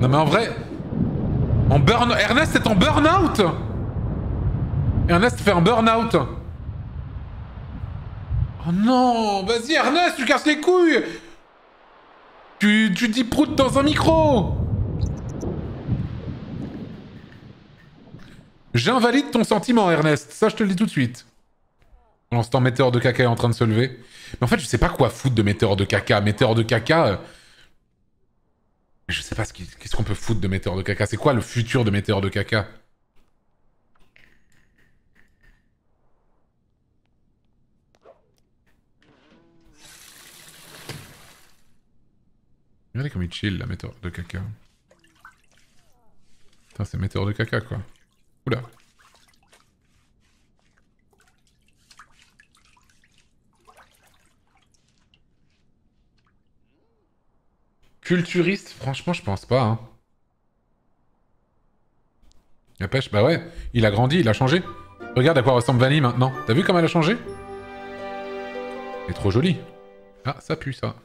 Non mais en vrai... Ernest est en burn-out. Ernest fait un burn-out. Oh non, vas-y Ernest, tu casses les couilles. Tu dis prout dans un micro. J'invalide ton sentiment Ernest, ça je te le dis tout de suite. Pendant ce temps, météore de caca est en train de se lever. Mais en fait, je sais pas quoi foutre de météore de caca. Météore de caca... Je sais pas qu'est-ce qu'on peut foutre de météore de caca. C'est quoi le futur de météore de caca? Regardez comme il chill, la météore de caca. Putain, c'est météore de caca, quoi. Oula. Culturiste, franchement, je pense pas, hein. La pêche, bah ouais. Il a grandi, il a changé. Regarde à quoi ressemble Vanille maintenant. T'as vu comme elle a changé? Elle est trop jolie. Ah, ça pue, ça.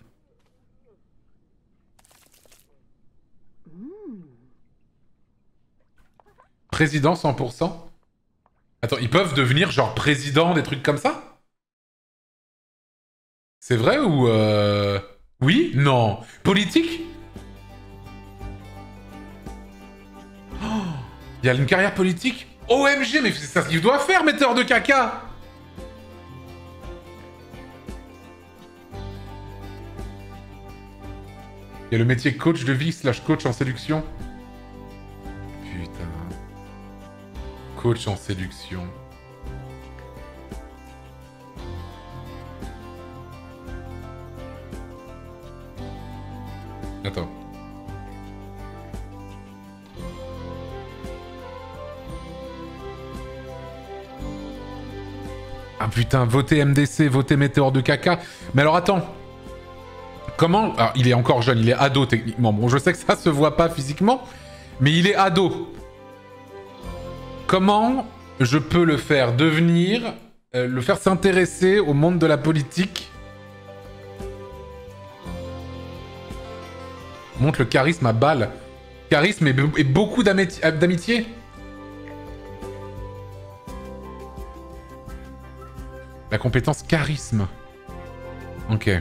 Président 100%. Attends, ils peuvent devenir genre président, des trucs comme ça? C'est vrai ou Oui? Non. Politique? Oh, il y a une carrière politique? OMG, mais c'est ça ce qu'il doit faire, metteur de caca! Il y a le métier coach de vie / coach en séduction. Putain. Coach en séduction. Attends. Ah putain, votez MDC, votez météore de caca. Mais alors attends. Comment... Alors, il est encore jeune, il est ado techniquement. Bon, je sais que ça se voit pas physiquement, mais il est ado. Comment je peux le faire devenir... le faire s'intéresser au monde de la politique? Montre le charisme à balle. Charisme et beaucoup d'amitié. La compétence charisme. Ok.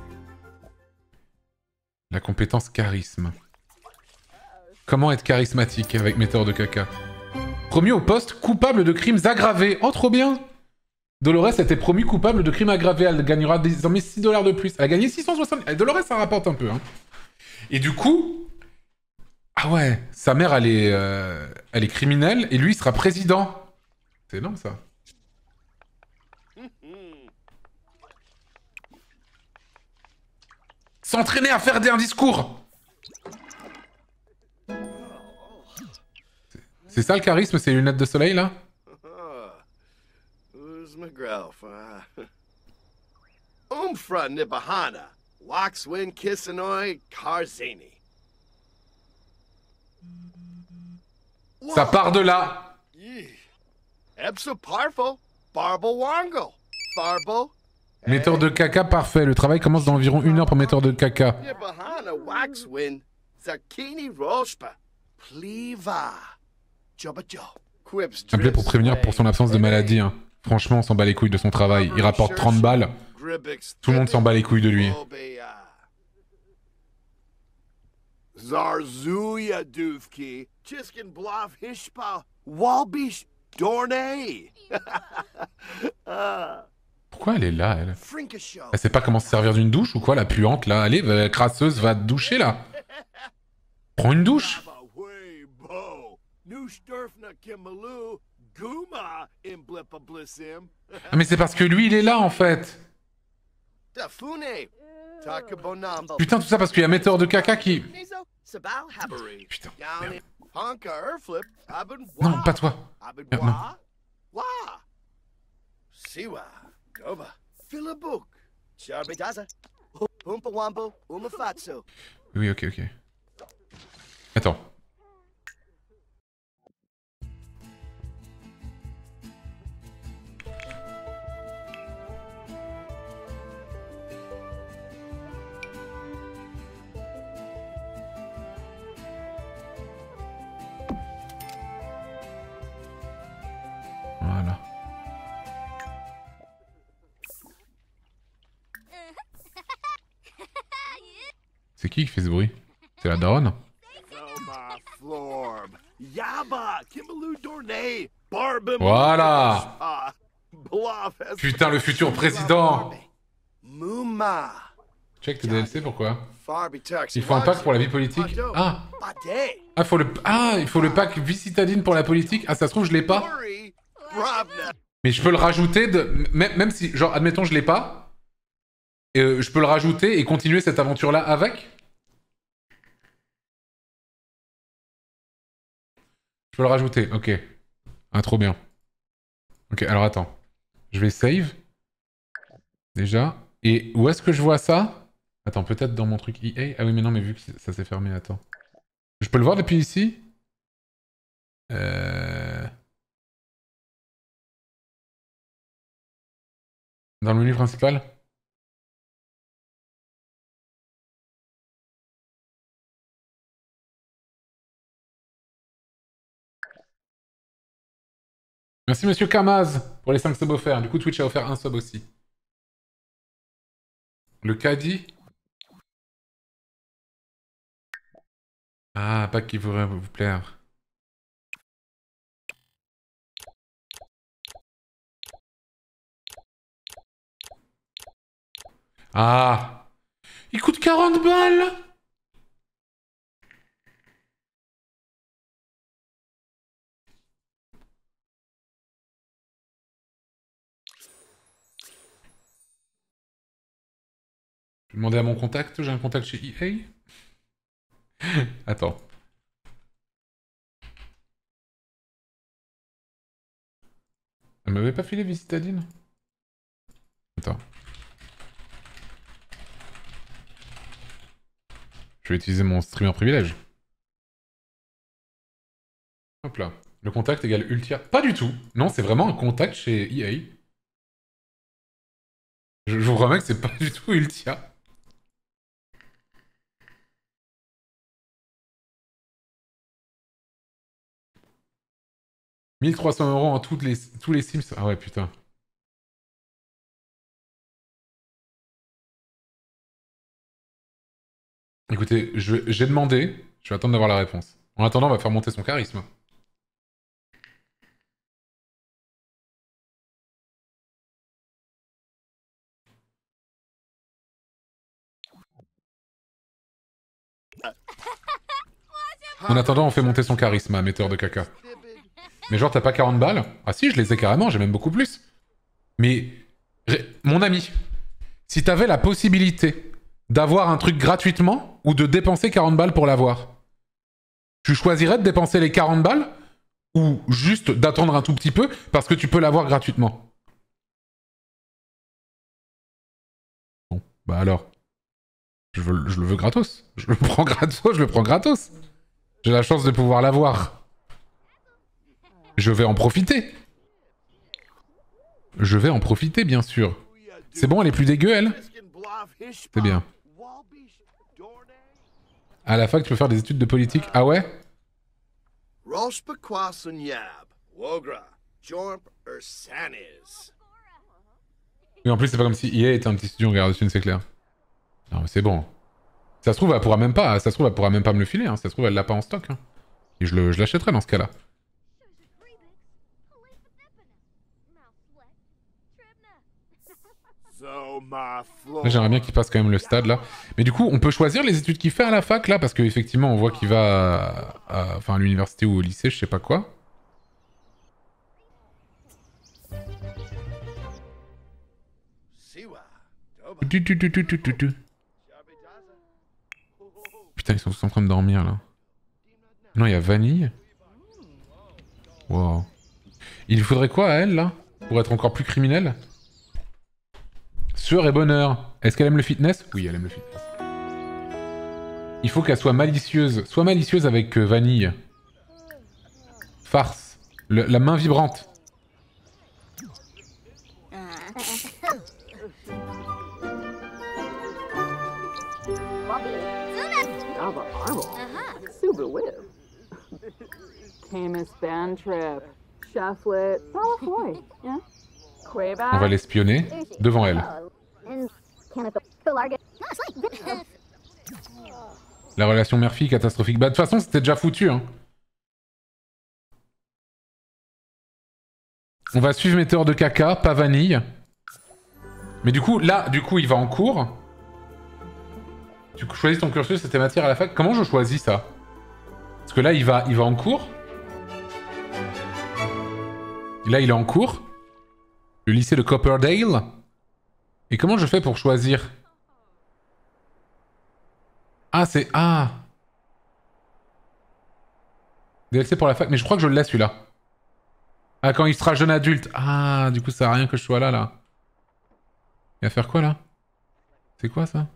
La compétence charisme. Comment être charismatique avec météore de caca? Promu au poste coupable de crimes aggravés. Oh, trop bien! Dolores était promue coupable de crimes aggravés. Elle gagnera désormais 6 $ de plus. Elle a gagné 660. Dolores, ça rapporte un peu. Hein. Et du coup... Ah ouais, sa mère, elle est criminelle et lui, il sera président. C'est énorme, ça. S'entraîner à faire un discours. C'est ça le charisme, c'est les lunettes de soleil, là? Ça part de là. Metteur de caca parfait. Le travail commence dans environ 1 heure pour metteur de caca. Appelé pour prévenir pour son absence de maladie. Hein. Franchement, on s'en bat les couilles de son travail. Il rapporte 30 balles. Tout le monde s'en bat les couilles de lui. Zarzuya Duvki, Chiskin Blav Hishpa, Walbish Dornay. Pourquoi elle est là, elle? Elle sait pas comment se servir d'une douche ou quoi, la puante, là? Allez, crasseuse, va te doucher, là. Prends une douche. Ah, mais c'est parce que lui, il est là, en fait. Putain, tout ça parce qu'il y a metteur de caca qui... Putain, merde. Non, pas toi. Merde, non. Oui, ok. Attends. C'est qui fait ce bruit? C'est la daronne? Voilà! Putain, le futur président! Check tes DLC, pourquoi? Il faut un pack pour la vie politique. Ah! Il faut le pack vie citadine pour la politique. Ah, ça se trouve, je l'ai pas. Mais je peux le rajouter, même si, genre, admettons, je l'ai pas. Je peux le rajouter et continuer cette aventure-là avec? Je peux le rajouter, ok. Ah, trop bien. Ok, alors attends. Je vais save. Déjà. Et où est-ce que je vois ça? Attends, peut-être dans mon truc EA? Ah oui, mais non, mais vu que ça s'est fermé, attends. Je peux le voir depuis ici? Dans le menu principal? Merci monsieur Kamaz pour les 5 subs offerts. Du coup, Twitch a offert un sub aussi. Le caddie? Ah, pas qui pourrait vous plaire. Ah! Il coûte 40 balles! Je vais demander à mon contact, j'ai un contact chez EA. Attends. Elle m'avait pas filé Visitadine? Attends. Je vais utiliser mon streamer privilège. Hop là. Le contact égale Ultia. Pas du tout. Non, c'est vraiment un contact chez EA. Je vous promets que c'est pas du tout Ultia. « 1300 € en tous les Sims. » Ah ouais, putain. Écoutez, j'ai demandé. Je vais attendre d'avoir la réponse. En attendant, on va faire monter son charisme. En attendant, on fait monter son charisme, metteur de caca. Mais genre, t'as pas 40 balles? Ah si, je les ai carrément, j'ai même beaucoup plus. Mais, mon ami, si t'avais la possibilité d'avoir un truc gratuitement ou de dépenser 40 balles pour l'avoir, tu choisirais de dépenser les 40 balles ou juste d'attendre un tout petit peu parce que tu peux l'avoir gratuitement? Bon, bah alors. Je le veux gratos. Je le prends gratos, je le prends gratos. J'ai la chance de pouvoir l'avoir. Je vais en profiter. Je vais en profiter, bien sûr. C'est bon, elle est plus dégueu, elle? C'est bien. À la fac, tu peux faire des études de politique. Ah ouais? Oui, en plus, c'est pas comme si EA était un petit studio en garde dessus, c'est clair. Non, mais c'est bon. Ça se trouve, elle pourra même pas, me le filer. Hein. Ça se trouve, elle l'a pas en stock. Hein. Et je l'achèterai dans ce cas-là. Là, j'aimerais bien qu'il passe quand même le stade, là. Mais du coup, on peut choisir les études qu'il fait à la fac, là, parce qu'effectivement, on voit qu'il va à l'université ou au lycée, je sais pas quoi. Putain, ils sont tous en train de dormir, là. Non, il y a Vanille. Wow. Il faudrait quoi à elle, là? Pour être encore plus criminelle? Sueur et bonheur. Est-ce qu'elle aime le fitness? Oui, elle aime le fitness. Il faut qu'elle soit malicieuse. Sois malicieuse avec Vanille. Farce. La main vibrante. On va l'espionner devant elle. La relation mère-fille catastrophique. Bah de toute façon c'était déjà foutu hein. On va suivre Météore de caca, pas Vanille. Mais du coup, là, il va en cours. Tu choisis ton cursus et tes matières à la fac. Comment je choisis ça? Parce que là, il va en cours. Là, il est en cours. Le lycée de Copperdale. Et comment je fais pour choisir? Ah, c'est... Ah DLC pour la fac. Mais je crois que je l'ai, celui-là. Ah, quand il sera jeune adulte. Ah, du coup, ça sert à rien que je sois là, là. Il va faire quoi, là? C'est quoi, ça?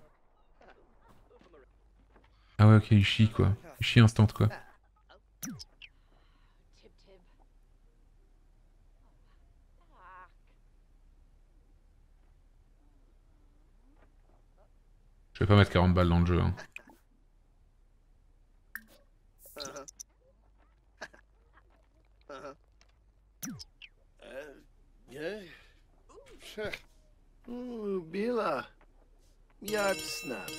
Ah ouais, ok, il chie, quoi. Il chie instant, quoi. Je vais pas mettre 40 balles dans le jeu, hein. Bila. Yab snap.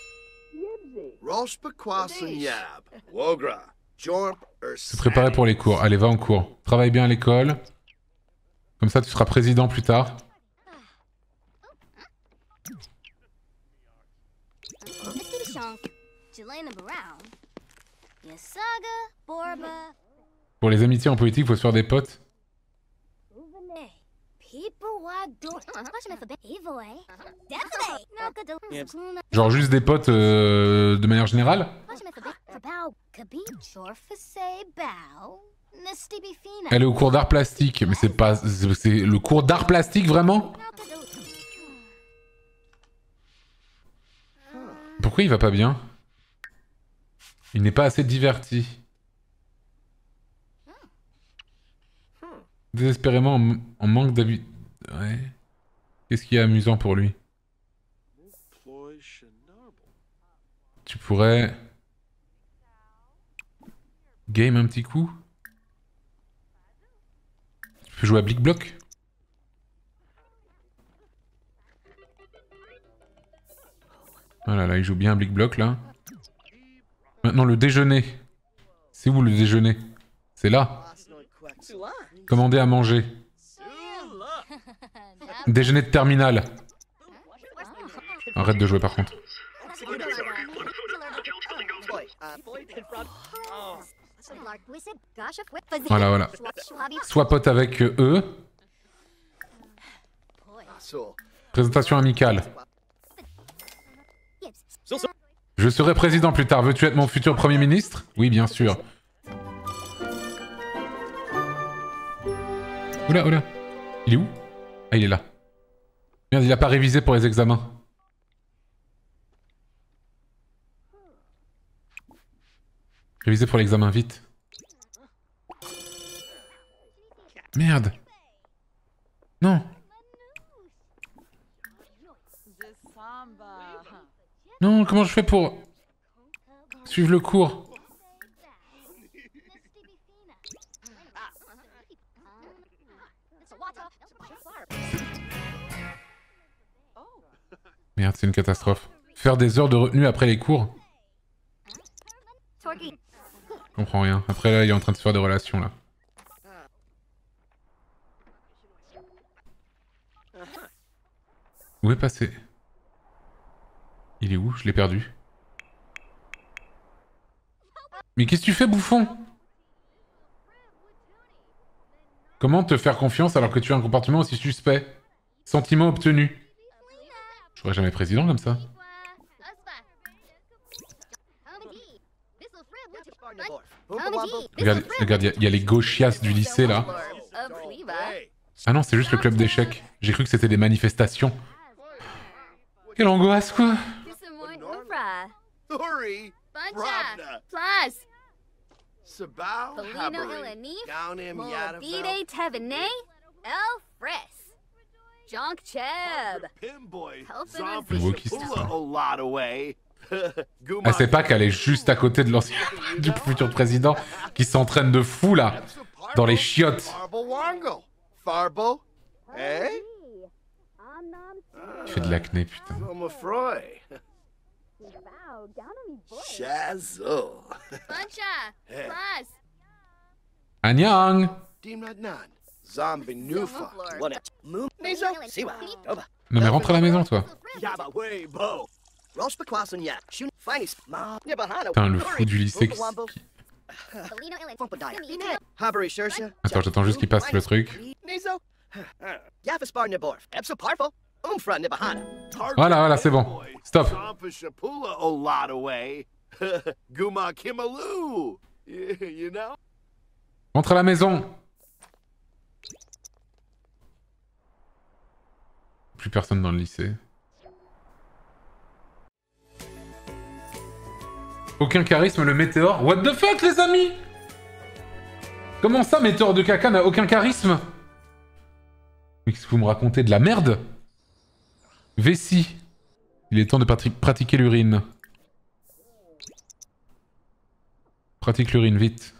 Rospakwasan yab. Wogra. Jorp Se préparer pour les cours. Allez, va en cours. Travaille bien à l'école. Comme ça, tu seras président plus tard. Pour les amitiés en politique, faut se faire des potes. Genre juste des potes de manière générale. Elle est au cours d'art plastique, mais c'est pas... C'est le cours d'art plastique, vraiment? Pourquoi il va pas bien? Il n'est pas assez diverti. Désespérément en manque d'avis... Ouais. Qu'est-ce qui est amusant pour lui? Tu pourrais... Game un petit coup? Tu peux jouer à Blick Block? Oh là là, il joue bien à Blick Block là. Maintenant le déjeuner. C'est où le déjeuner? C'est là. Commander à manger. Déjeuner de terminal. Arrête de jouer par contre. Voilà, voilà. Sois pote avec eux. Présentation amicale. Je serai président plus tard. Veux-tu être mon futur premier ministre? Oui, bien sûr. Oula, oula. Il est où? Ah, il est là. Merde, il a pas révisé pour les examens. Réviser pour l'examen, vite. Merde. Non. Non, comment je fais pour... suivre le cours? Merde, c'est une catastrophe. Faire des heures de retenue après les cours? Je comprends rien. Après là, il est en train de se faire des relations là. Où est passé? Il est où? Je l'ai perdu. Mais qu'est-ce que tu fais, bouffon? Comment te faire confiance alors que tu as un comportement aussi suspect? Sentiment obtenu. Je serais jamais président comme ça. Regarde, regarde, il y a les gauchias du lycée là. Ah non, c'est juste le club d'échecs. J'ai cru que c'était des manifestations. Quelle angoisse, quoi. Le wokiste, ça. Elle sait pas qu'elle est juste à côté de l'ancien du futur président qui s'entraîne de fou là, dans les chiottes. Il fait de l'acné, putain. Shazzle. Buncha! Hey. Plus! Anyang. Dimnad Nan. Zombie Nufa. What it? Moon. Nizo. Siwa. Doba. Non mais rentre à la maison toi. Yaba way bo. Roast Bakwasun Yak. Shun. Finest. Ma. Nibahano. Putain le fou du lycée. Habari Shersha. Attends, j'attends juste qu'il passe le truc. Nizo. Yafaspar Niborf. Epso Parfo. Umfra Nibahana. Voilà, c'est bon. Stop. Shapula a lot away. Guma Kimaloo. You know? Rentre à la maison. Plus personne dans le lycée. Aucun charisme, le météore. What the fuck, les amis? Comment ça, météore de caca n'a aucun charisme? Mais qu'est-ce que vous me racontez? De la merde? Vessie. Il est temps de pratiquer l'urine. Pratique l'urine, vite.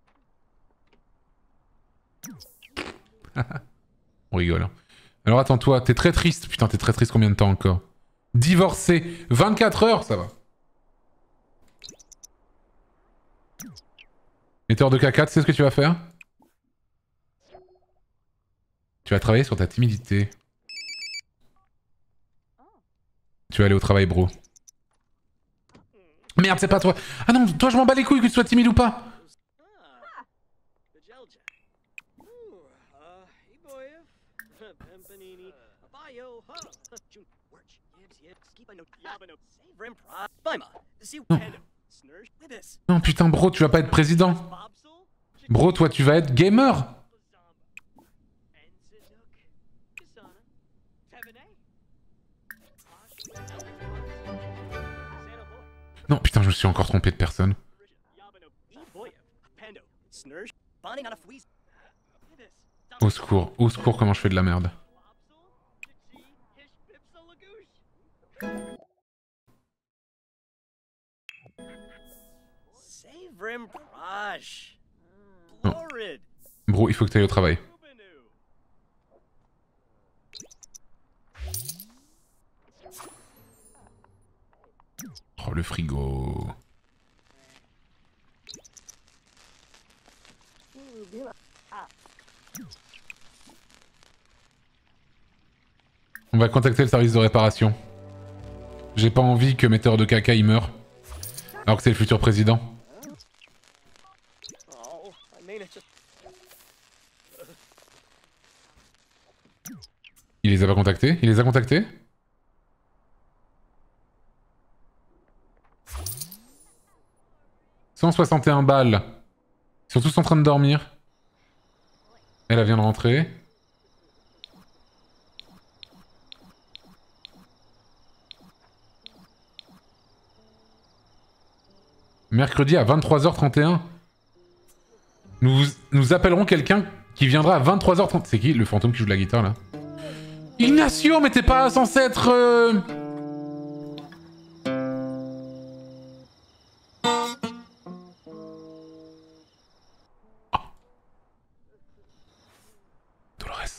On rigole. Hein. Alors attends, toi, t'es très triste. Putain, t'es très triste combien de temps encore? Divorcé. 24 heures, ça va. Météore de caca, tu sais ce que tu vas faire? Tu vas travailler sur ta timidité. Tu vas aller au travail, bro. Merde, c'est pas toi. Ah non, toi, je m'en bats les couilles que tu sois timide ou pas. Non. Non, putain, bro, tu vas pas être président. Bro, toi, tu vas être gamer. Non, putain, je me suis encore trompé de personne. Au secours, comment je fais de la merde. Non. Bro, il faut que tu ailles au travail. Oh, le frigo. On va contacter le service de réparation. J'ai pas envie que Météore de caca il meure. Alors que c'est le futur président. Il les a pas contactés? Il les a contactés? « 161 balles. Ils sont tous en train de dormir. Elle vient de rentrer. Mercredi à 23h31. Nous appellerons quelqu'un qui viendra à 23h30. C'est qui le fantôme qui joue de la guitare là? Ignacio, mais t'es pas censé être... Dolores.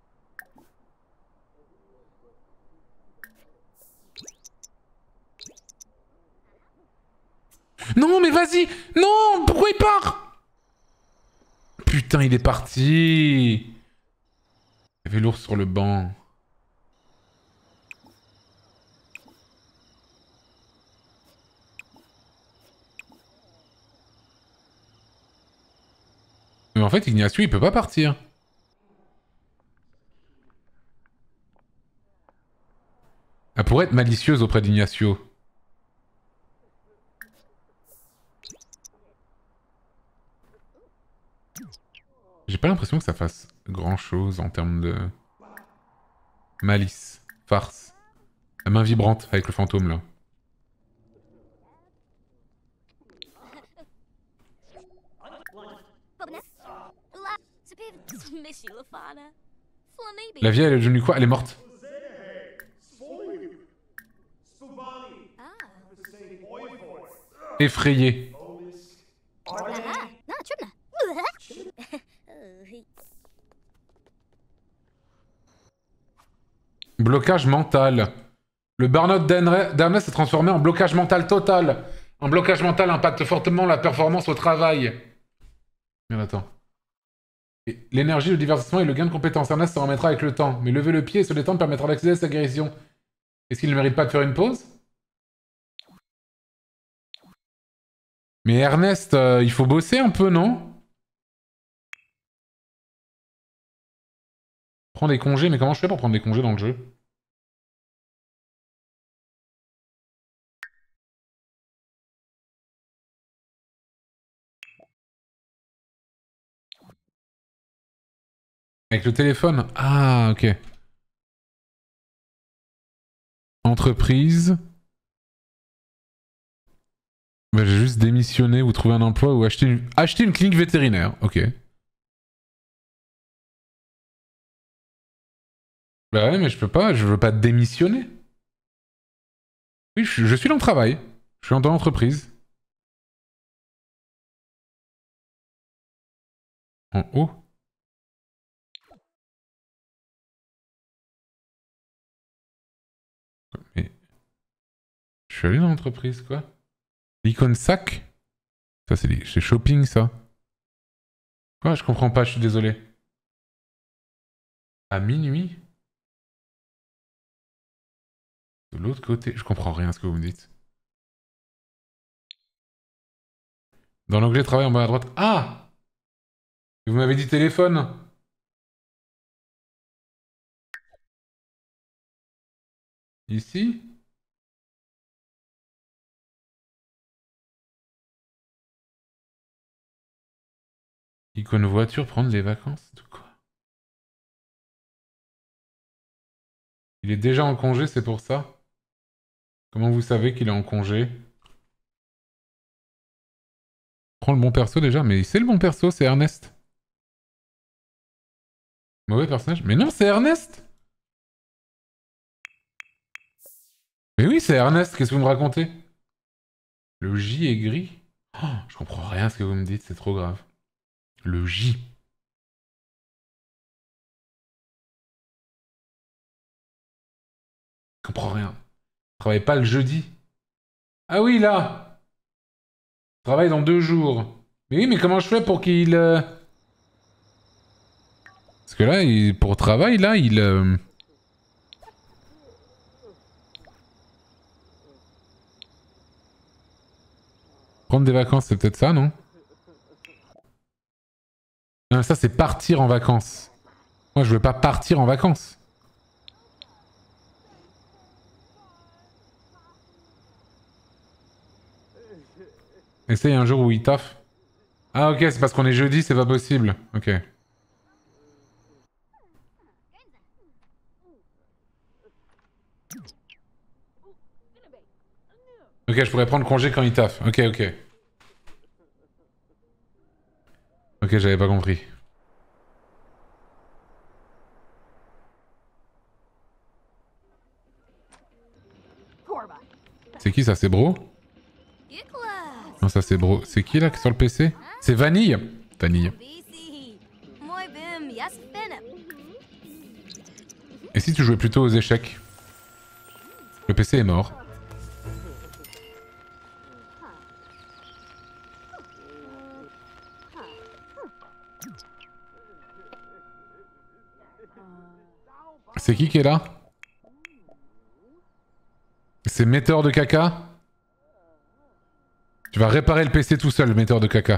Non, mais vas-y! Non! Pourquoi il part? Putain, il est parti! Il y avait l'ours sur le banc. Mais en fait, Ignacio, il peut pas partir. Elle pourrait être malicieuse auprès d'Ignacio. J'ai pas l'impression que ça fasse grand chose en termes de... malice, farce. La main vibrante avec le fantôme là. La vieille, elle est devenue quoi? Elle est morte. Effrayée. Blocage mental. Le burn-out d'Ernest s'est transformé en blocage mental total. Un blocage mental impacte fortement la performance au travail. Merde, attends. L'énergie, le divertissement et le gain de compétences. Ernest se remettra avec le temps. Mais lever le pied et se détendre permettra d'accéder à sa guérison. Est-ce qu'il ne mérite pas de faire une pause? Mais Ernest, il faut bosser un peu, non? Prendre des congés, mais comment je fais pour prendre des congés dans le jeu? Avec le téléphone? Ah, ok. Entreprise. Bah, j'ai juste démissionné ou trouver un emploi ou acheter une clinique vétérinaire. Ok. Bah ouais, mais je peux pas, je veux pas démissionner. Oui, je suis dans le travail. Je suis dans l'entreprise. En haut. Mais... Je suis allé dans l'entreprise, quoi. L'icône sac? Ça, c'est shopping, ça. Quoi? Je comprends pas, je suis désolé. À minuit? De l'autre côté? Je comprends rien à ce que vous me dites. Dans l'onglet travail en bas à droite. Ah! Vous m'avez dit téléphone. Ici? Icône voiture, prendre les vacances? De quoi? Il est déjà en congé, c'est pour ça? Comment vous savez qu'il est en congé? Prends le bon perso déjà, mais c'est le bon perso, c'est Ernest. Mauvais personnage? Mais non, c'est Ernest! Mais oui, c'est Ernest, qu'est-ce que vous me racontez? Le J est gris? Oh, je comprends rien à ce que vous me dites, c'est trop grave. Le J. Je comprends rien. Je travaille pas le jeudi. Ah oui, là! Je travaille dans 2 jours. Mais oui, mais comment je fais pour qu'il... Parce que là, pour travail, là, il... Prendre des vacances, c'est peut-être ça, non? Non, ça, c'est partir en vacances. Moi, je veux pas partir en vacances. Essaye un jour où il taffe. Ah ok, c'est parce qu'on est jeudi, c'est pas possible. Ok. Ok, je pourrais prendre congé quand il taffe. Ok, ok. Ok, j'avais pas compris. C'est qui ça? C'est Bro? Non, ça c'est Bro. C'est qui là sur le PC? C'est Vanille. Vanille. Et si tu jouais plutôt aux échecs? Le PC est mort. C'est qui est là? C'est Metteur de caca? Tu vas réparer le PC tout seul, Metteur de caca.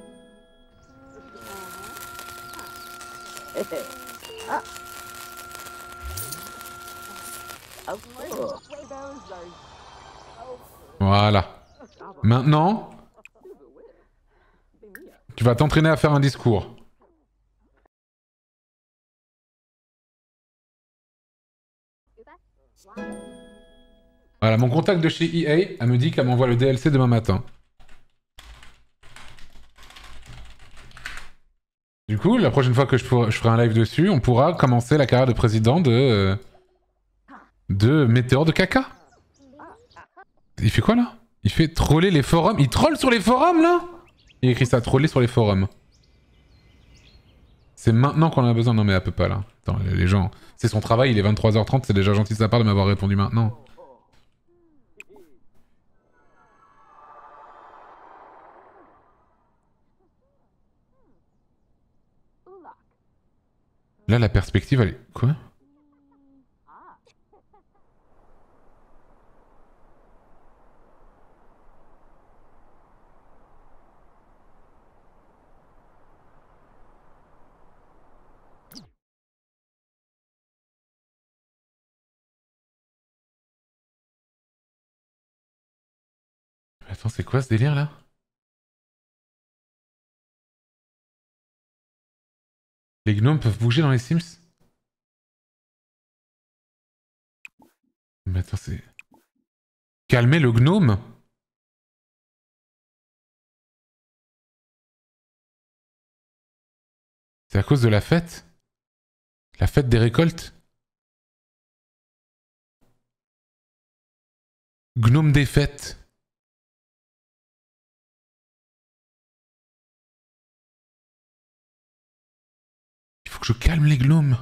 Voilà. Maintenant, tu vas t'entraîner à faire un discours. Voilà, mon contact de chez EA, elle me dit qu'elle m'envoie le DLC demain matin. Du coup, la prochaine fois que je ferai un live dessus, on pourra commencer la carrière de président de Météore de caca. Il fait quoi là? Il fait troller les forums. Il troll sur les forums là? Il écrit ça, troller sur les forums. C'est maintenant qu'on en a besoin. Non mais elle peut pas là. Attends, les gens... C'est son travail, il est 23h30, c'est déjà gentil de sa part de m'avoir répondu maintenant. Là, la perspective, elle est... Quoi? Attends, c'est quoi ce délire là? Les gnomes peuvent bouger dans les Sims? Mais attends, c'est... Calmer le gnome? C'est à cause de la fête? La fête des récoltes? Gnome des fêtes. Il faut que je calme les gnomes.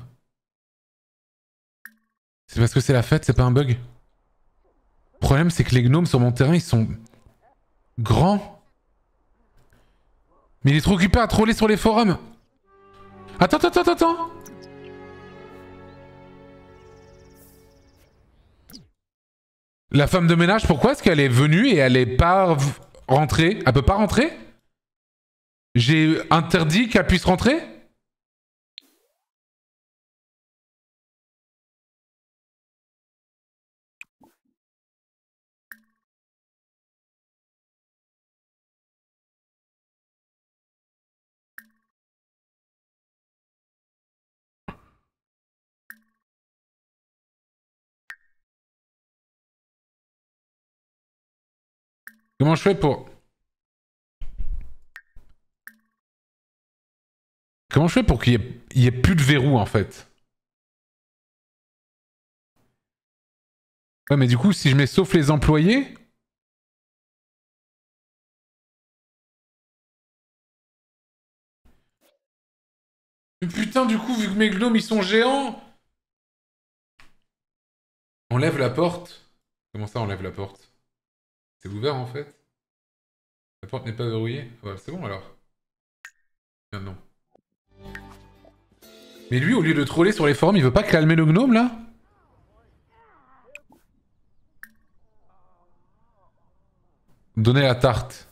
C'est parce que c'est la fête, c'est pas un bug. Le problème, c'est que les gnomes sur mon terrain, ils sont... grands. Mais il est trop occupé à troller sur les forums. Attends, attends, attends, attends. La femme de ménage, pourquoi est-ce qu'elle est venue et elle est pas rentrée? Elle peut pas rentrer? J'ai interdit qu'elle puisse rentrer? Comment je fais pour... Comment je fais pour qu'il y ait plus de verrou en fait? Ouais mais du coup si je mets sauf les employés... Mais putain du coup vu que mes gnomes ils sont géants... On lève la porte. Comment ça on lève la porte? C'est ouvert en fait? La porte n'est pas verrouillée? Ouais c'est bon alors. Ah, non. Mais lui, au lieu de troller sur les forums, il veut pas calmer le gnome, là? Donner la tarte.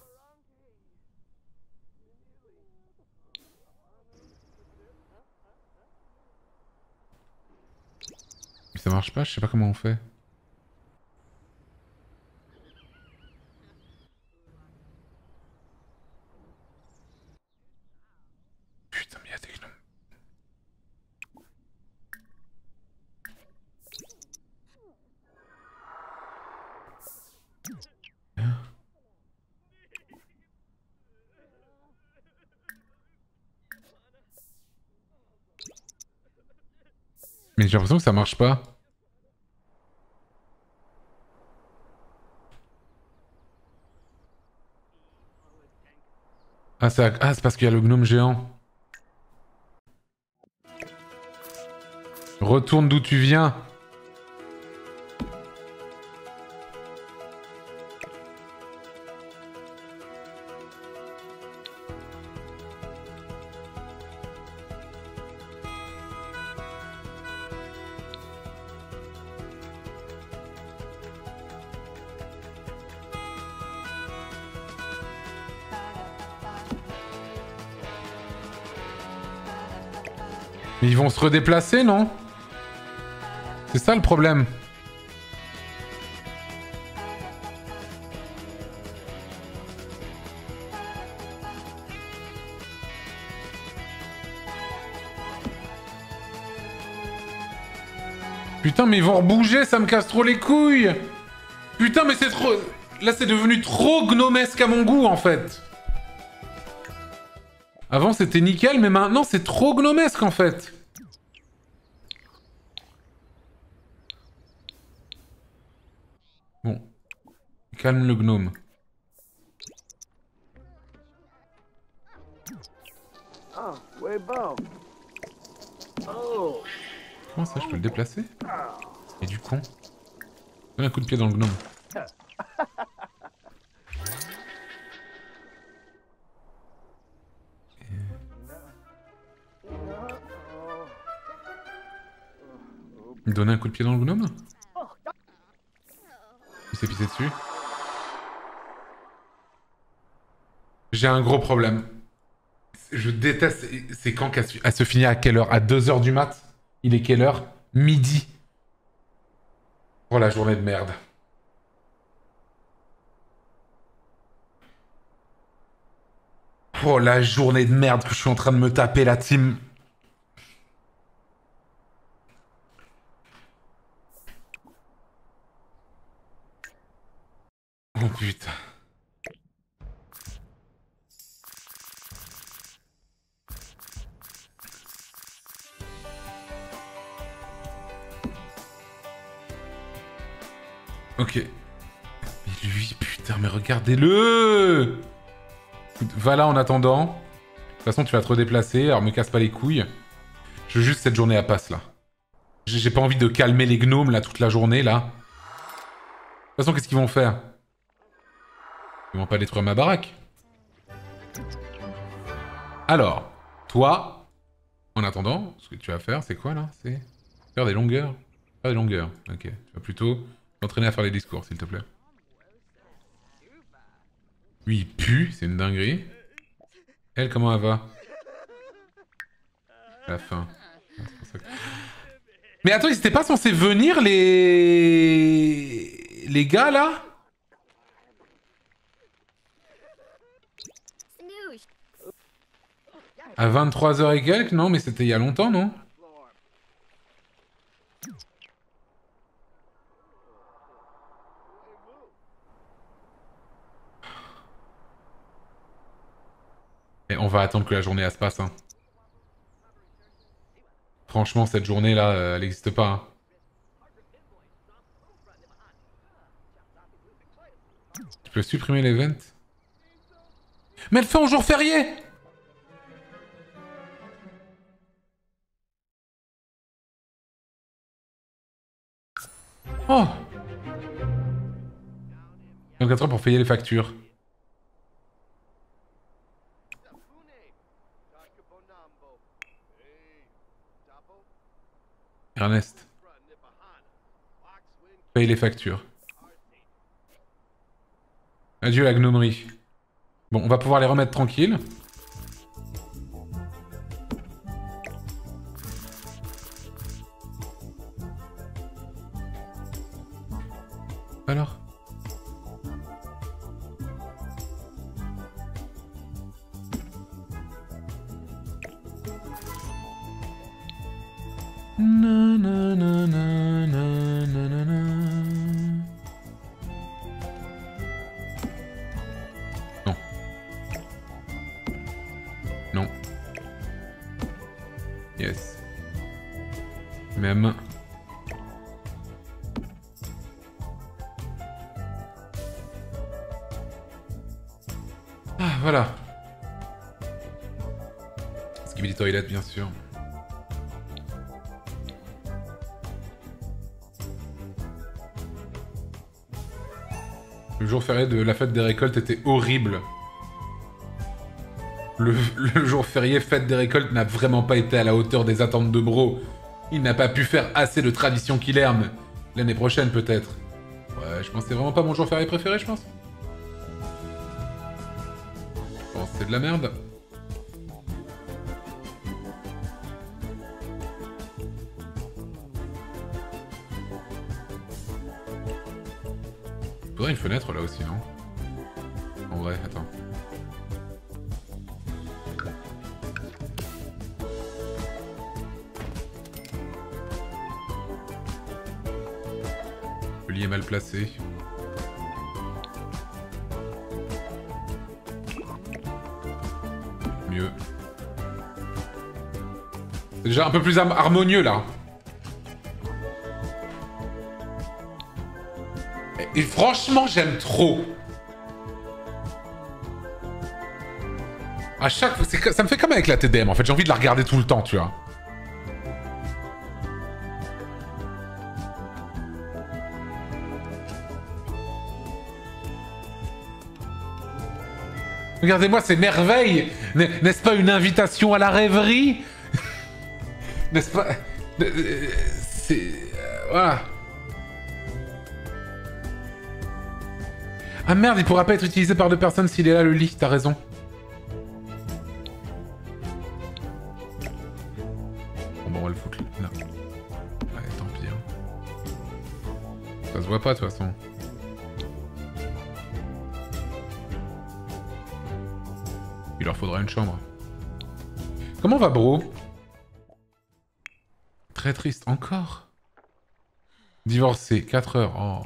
Mais ça marche pas, je sais pas comment on fait. Putain, mais il y a des gnomes. Mais j'ai l'impression que ça marche pas. Ah, c'est parce qu'il y a le gnome géant. Retourne d'où tu viens. Mais ils vont se redéplacer, non? C'est ça le problème. Putain, mais ils vont rebouger, ça me casse trop les couilles. Putain, mais c'est trop... Là, c'est devenu trop gnomesque à mon goût, en fait. Avant, c'était nickel, mais maintenant, c'est trop gnomesque, en fait. Bon. Calme le gnome. Oh, way beau. Oh. Comment ça, je peux le déplacer? Et du con. Donne un coup de pied dans le gnome. Donner un coup de pied dans le gnome? Il s'est pissé dessus. J'ai un gros problème. Je déteste... C'est quand qu'elle se finit à quelle heure? À 2h du mat? Il est quelle heure? Midi. Oh la journée de merde. Oh la journée de merde que je suis en train de me taper la team. Oh putain. Ok. Mais lui, putain, mais regardez-le! Va là en attendant. De toute façon, tu vas te redéplacer, alors me casse pas les couilles. Je veux juste cette journée à passe, là. J'ai pas envie de calmer les gnomes, là, toute la journée, là. De toute façon, qu'est-ce qu'ils vont faire? Ils vont pas détruire ma baraque. Alors, toi, en attendant, ce que tu vas faire, c'est quoi, là? C'est faire des longueurs. Faire des longueurs, ok. Tu vas plutôt t'entraîner à faire les discours, s'il te plaît. Lui, il pue, c'est une dinguerie. Elle, comment elle va? La fin. Mais attends, ils étaient pas censés venir, les gars, là? À 23h et quelques? Non, mais c'était il y a longtemps, non? Et on va attendre que la journée elle se passe. Hein. Franchement, cette journée-là, elle n'existe pas. Hein. Tu peux supprimer l'event? Mais elle fait en jour férié! Oh! 24 heures pour payer les factures. Ernest. Paye les factures. Adieu la gnomerie. Bon, on va pouvoir les remettre tranquilles. Alors? Na, na, na, na, na, na, na, na. Non. Non. Yes. Même. Ah, voilà. Skibidi Toilet, bien sûr. Le jour férié de la fête des récoltes était horrible. Le jour férié fête des récoltes n'a vraiment pas été à la hauteur des attentes de Bro. Il n'a pas pu faire assez de traditions qu'il aime. L'année prochaine peut-être. Ouais, je pense que c'est vraiment pas mon jour férié préféré, je pense. Je pense que c'est de la merde. Faudrait une fenêtre là aussi, non? En vrai, attends. Le lit est mal placé. Mieux. C'est déjà un peu plus harmonieux là. Et franchement, j'aime trop. À chaque fois, ça me fait comme avec la TDM en fait, j'ai envie de la regarder tout le temps, tu vois. Regardez-moi ces merveilles. N'est-ce pas une invitation à la rêverie? N'est-ce pas... C'est... Voilà. Ah merde, il pourra pas être utilisé par deux personnes s'il est là, le lit. T'as raison. Bon, on va le foutre là. Ouais, tant pis. Hein. Ça se voit pas, de toute façon. Il leur faudra une chambre. Comment va, bro? Très triste. Encore? Divorcé. 4 heures. Oh.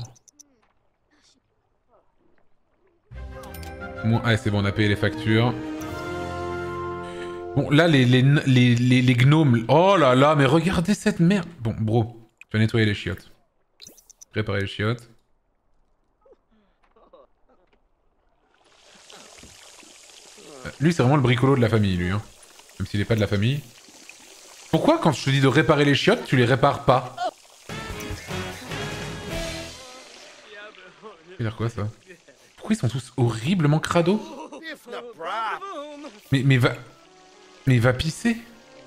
Bon, allez, c'est bon, on a payé les factures. Bon, là, les gnomes... Oh là là, mais regardez cette merde. Bon, bro, tu vas nettoyer les chiottes. Réparer les chiottes. Lui, c'est vraiment le bricolo de la famille, lui. Hein. Même s'il est pas de la famille. Pourquoi, quand je te dis de réparer les chiottes, tu les répares pas? Ça veut dire quoi, ça? Pourquoi ils sont tous horriblement crado? Mais va... Mais va pisser.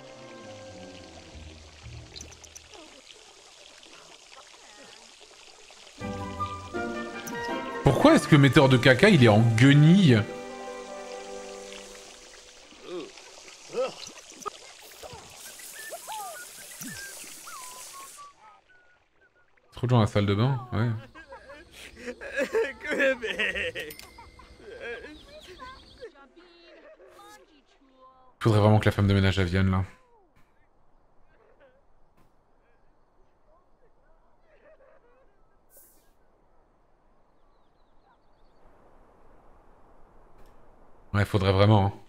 Pourquoi est-ce que Metteur de caca, il est en guenille? Trop de gens dans la salle de bain, ouais. Faudrait vraiment que la femme de ménage elle vienne là. Ouais, faudrait vraiment. Hein.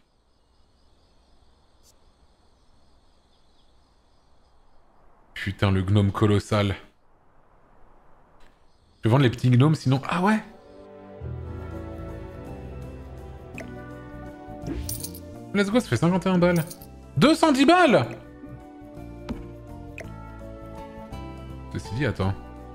Putain, le gnome colossal. Je vais vendre les petits gnomes sinon... Ah ouais. Let's go, ça fait 51 balles. 210 balles. Ceci dit, attends.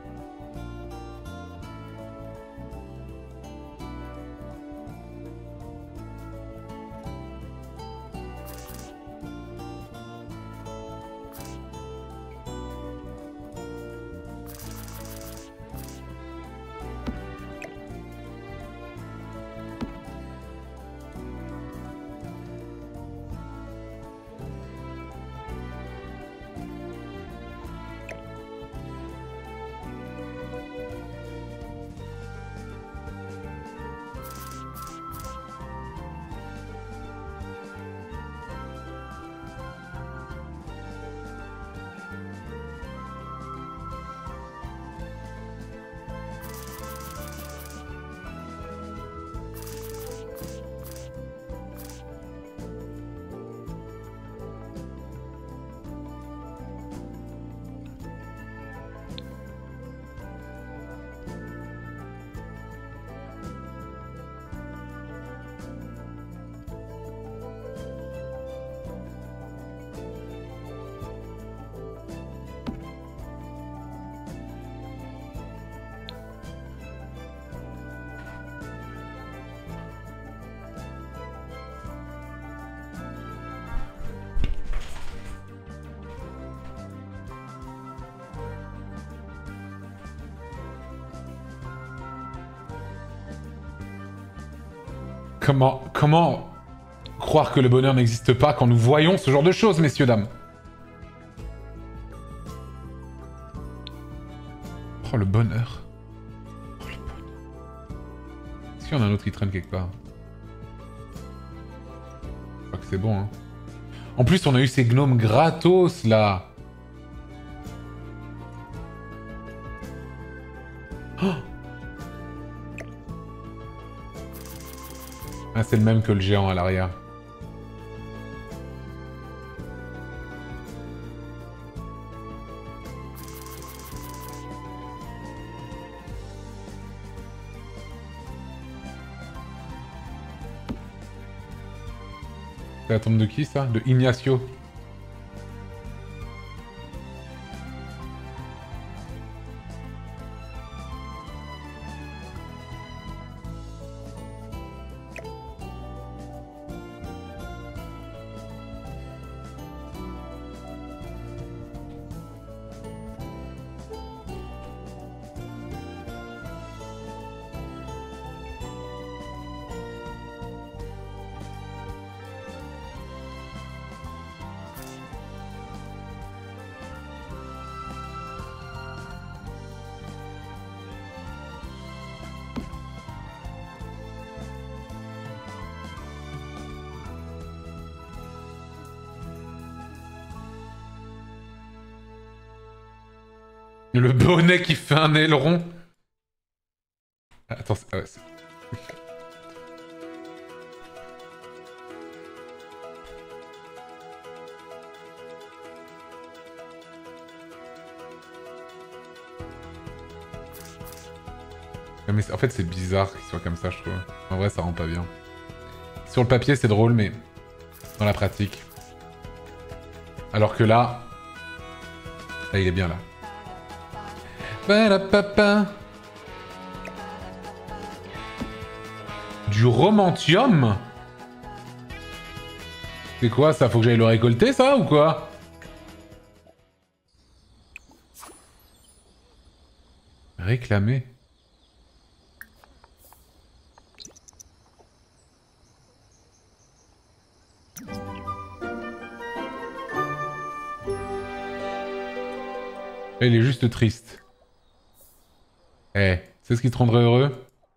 Comment croire que le bonheur n'existe pas quand nous voyons ce genre de choses, messieurs, dames? Oh, le bonheur. Oh, le bonheur. Est-ce qu'il y en a un autre qui traîne quelque part? Je crois que c'est bon, hein. En plus, on a eu ces gnomes gratos, là. Oh! Ah, c'est le même que le géant à l'arrière. C'est la tombe de qui, ça? De Ignacio. Le bonnet qui fait un aileron. Attends, ah ouais, mais en fait c'est bizarre qu'il soit comme ça, je trouve. En vrai ça rend pas bien. Sur le papier c'est drôle, mais dans la pratique. Alors que là il est bien là. Papa. Du romantium? C'est quoi ça? Faut que j'aille le récolter ça ou quoi? Réclamer. Il est juste triste. Eh, c'est ce qui te rendrait heureux?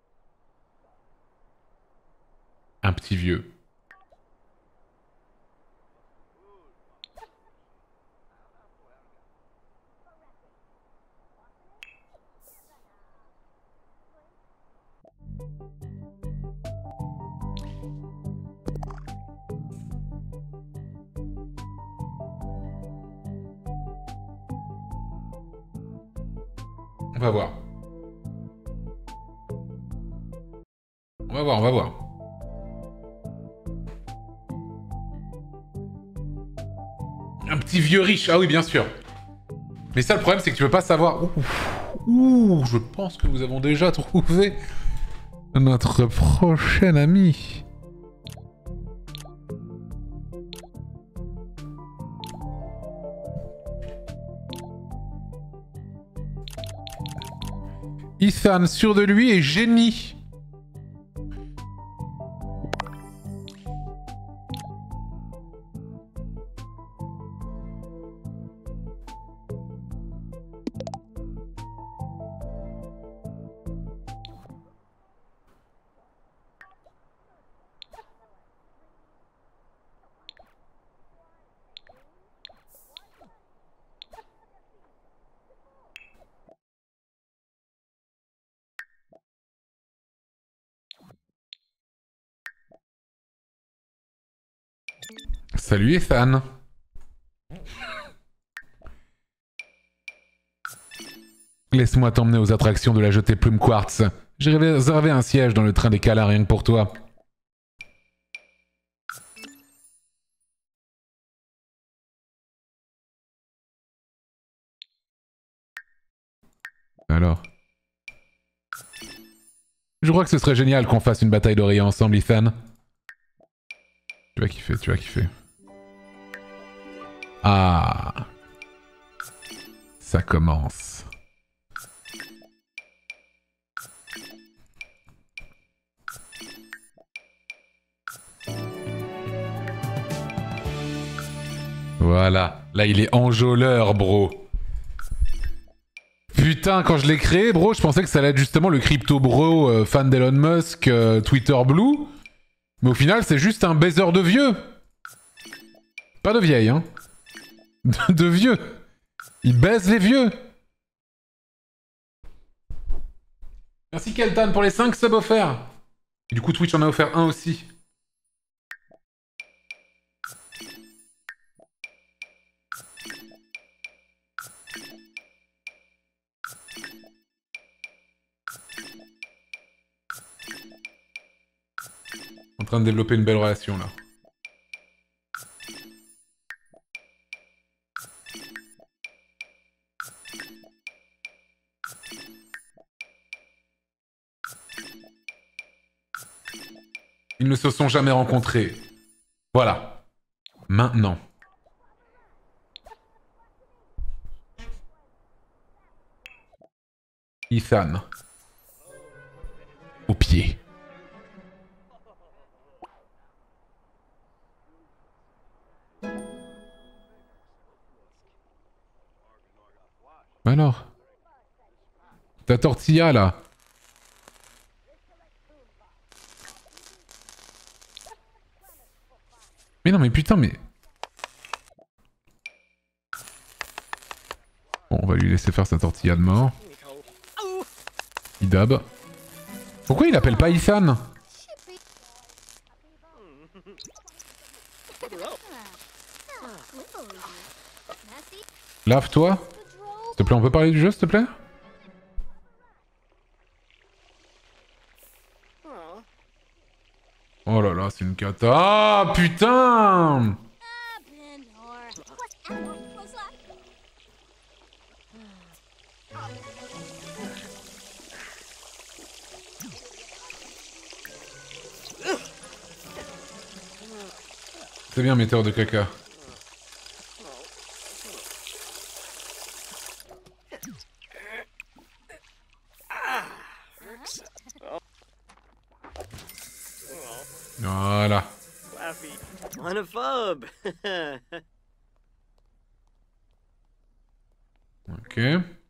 Un petit vieux. On va voir. On va voir, on va voir. Un petit vieux riche, ah oui, bien sûr. Mais ça, le problème, c'est que tu peux pas savoir... Ouh, je pense que nous avons déjà trouvé notre prochain ami. Ethan, sûr de lui et génie. Salut Ethan. Laisse-moi t'emmener aux attractions de la jetée Plume Quartz. J'ai réservé un siège dans le train des câlins rien que pour toi. Alors? Je crois que ce serait génial qu'on fasse une bataille d'oreillers ensemble, Ethan. Tu vas kiffer, tu vas kiffer. Ah. Ça commence. Voilà. Là, il est enjôleur, bro. Putain, quand je l'ai créé, bro, je pensais que ça allait être justement le crypto bro fan d'Elon Musk, Twitter Blue. Mais au final, c'est juste un baiser de vieux. Pas de vieille, hein. De vieux. Il baise les vieux. Merci Keltan pour les 5 subs offerts. Et du coup, Twitch en a offert un aussi. En train de développer une belle relation là. Ils ne se sont jamais rencontrés. Voilà. Maintenant. Ethan. Au pied. Alors. Ta tortilla là. Mais non mais putain mais... Bon, On va lui laisser faire sa tortilla de mort. Idab. Pourquoi il appelle pas Ethan? Lave-toi. S'il te plaît, on peut parler du jeu, s'il te plaît? Oh là là, c'est une cata. Ah, putain! C'est bien, metteur de caca. Voilà. Ok.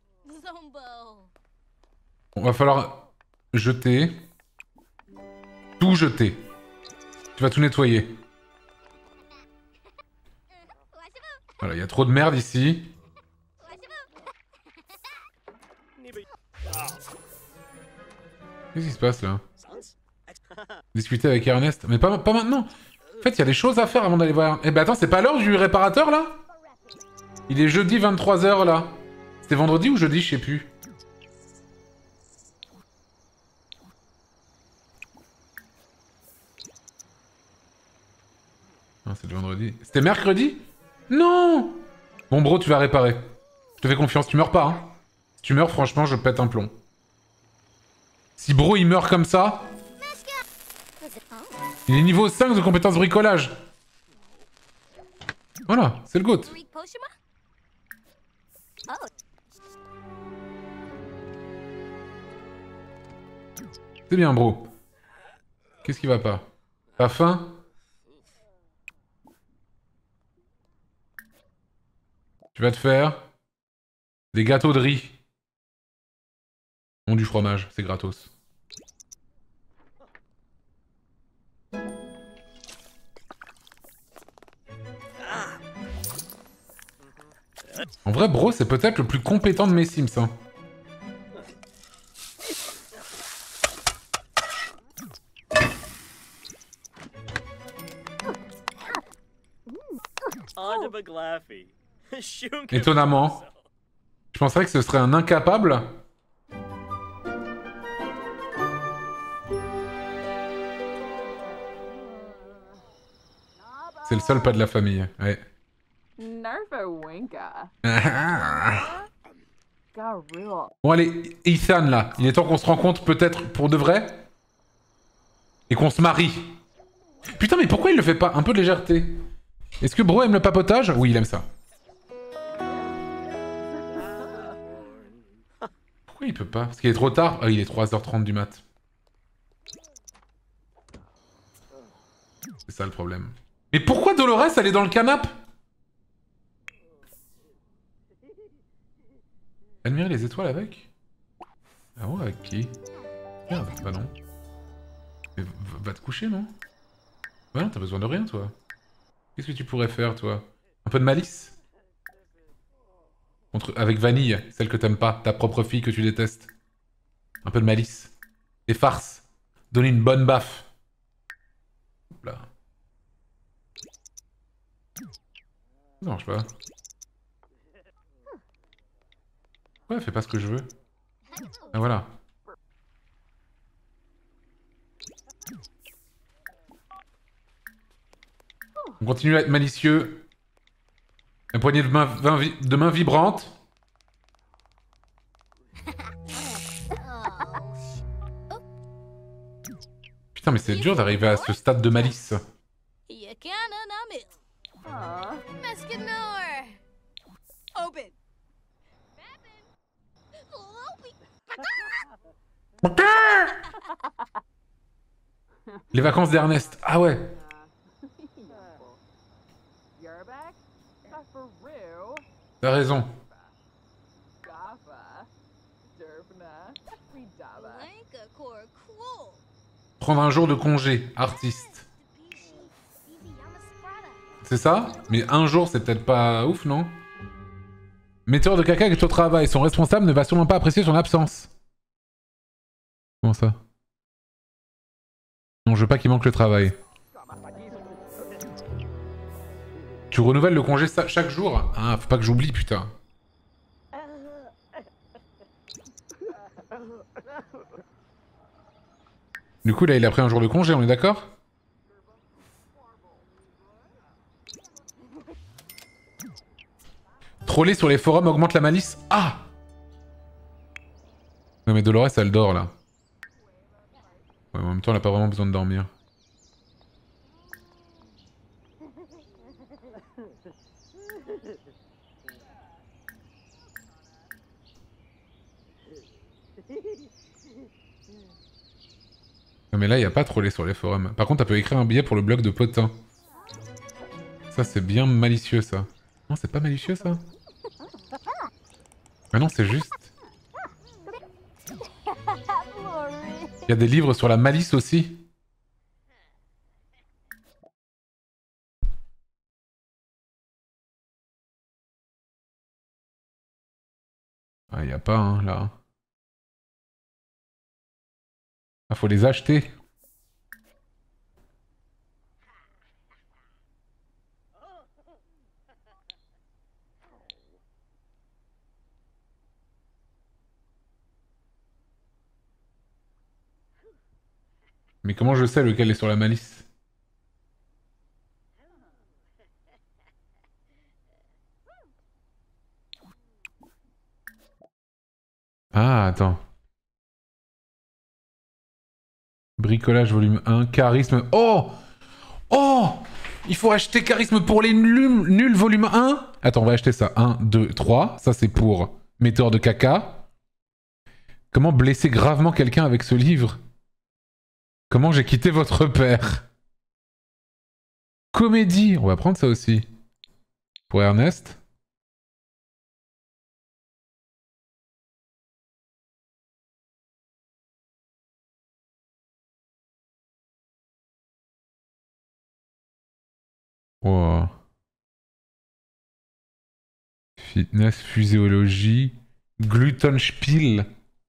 On va falloir jeter. Tout jeter. Tu vas tout nettoyer. Voilà, il y a trop de merde ici. Qu'est-ce qui se passe là? Discuter avec Ernest. Mais pas maintenant. En fait, il y a des choses à faire avant d'aller voir... Eh ben attends, c'est pas l'heure du réparateur là? Il est jeudi 23 h là. C'était vendredi ou jeudi, je sais plus. Non, c'est le vendredi. C'était mercredi? Non! Bon bro, tu vas réparer. Je te fais confiance, tu meurs pas, hein. Si tu meurs, franchement, je pète un plomb. Si bro, il meurt comme ça... Il est niveau 5 de compétence bricolage. Voilà, c'est le GOAT. C'est bien, bro. Qu'est-ce qui va pas? T'as faim? Tu vas te faire des gâteaux de riz. Non, du fromage, c'est gratos. En vrai, bro, c'est peut-être le plus compétent de mes Sims, hein. Étonnamment. Je penserais que ce serait un incapable. C'est le seul pas de la famille, ouais. Bon allez, Ethan là, il est temps qu'on se rencontre peut-être pour de vrai. Et qu'on se marie. Putain mais pourquoi il le fait pas? Un peu de légèreté. Est-ce que bro aime le papotage? Oui, il aime ça. Pourquoi il peut pas? Parce qu'il est trop tard? Ah, il est 3 h 30 du mat. C'est ça le problème. Mais pourquoi Dolores, elle est dans le canapé? Admirer les étoiles avec? Ah ouais, avec qui? Merde, bah non. Mais va te coucher, non? Bah non, t'as besoin de rien, toi. Qu'est-ce que tu pourrais faire, toi? Un peu de malice? Avec Vanille, celle que t'aimes pas, ta propre fille que tu détestes. Un peu de malice. Des farces. Donner une bonne baffe. Là. Non, je sais pas. Ouais, fais pas ce que je veux. Ah voilà. On continue à être malicieux. Un poignée de main vibrante. Putain, mais c'est dur d'arriver à ce stade de malice. Les vacances d'Ernest. Ah ouais. T'as raison. Prendre un jour de congé, artiste. C'est ça? Mais un jour, c'est peut-être pas ouf, non? Météore de caca est au travail. Son responsable ne va sûrement pas apprécier son absence. Comment ça? Non, je veux pas qu'il manque le travail. Tu renouvelles le congé chaque jour? Ah, faut pas que j'oublie, putain. Du coup, là, il a pris un jour de congé, on est d'accord? Troller sur les forums augmente la malice. Ah! Non mais Dolores, elle dort, là. Ouais, en même temps, elle a pas vraiment besoin de dormir. Non mais là, il a pas trollé sur les forums. Par contre, elle peut écrire un billet pour le blog de Potin. Ça, c'est bien malicieux, ça. Non, c'est pas malicieux, ça? Ah non, c'est juste. Il y a des livres sur la malice aussi. Ah, y a pas, hein, là. Ah, faut les acheter. Mais comment je sais lequel est sur la malice? Ah, attends. Bricolage volume 1, charisme... Oh! Oh! Il faut acheter charisme pour les nuls volume 1? Attends, on va acheter ça. 1, 2, 3. Ça, c'est pour Météore de caca. Comment blesser gravement quelqu'un avec ce livre? Comment j'ai quitté votre père? Comédie. On va prendre ça aussi. Pour Ernest. Wow. Fitness, physiologie, Glutenspiel,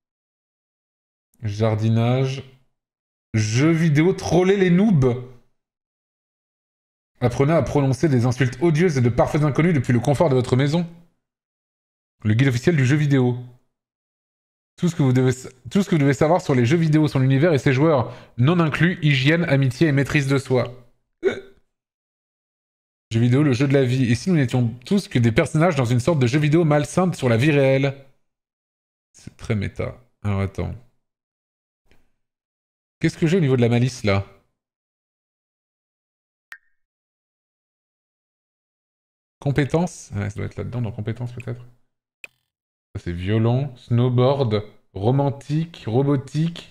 jardinage, jeux vidéo, troller les noobs. Apprenez à prononcer des insultes odieuses et de parfaits inconnus depuis le confort de votre maison. Le guide officiel du jeu vidéo. Tout ce que vous devez savoir sur les jeux vidéo, son univers et ses joueurs, non inclus hygiène, amitié et maîtrise de soi. Jeux vidéo, le jeu de la vie. Et si nous n'étions tous que des personnages dans une sorte de jeu vidéo malsain sur la vie réelle? C'est très méta. Alors attends. Qu'est-ce que j'ai au niveau de la malice là? Compétences? Ouais, ça doit être là-dedans dans compétences peut-être. Ça c'est violon, snowboard, romantique, robotique,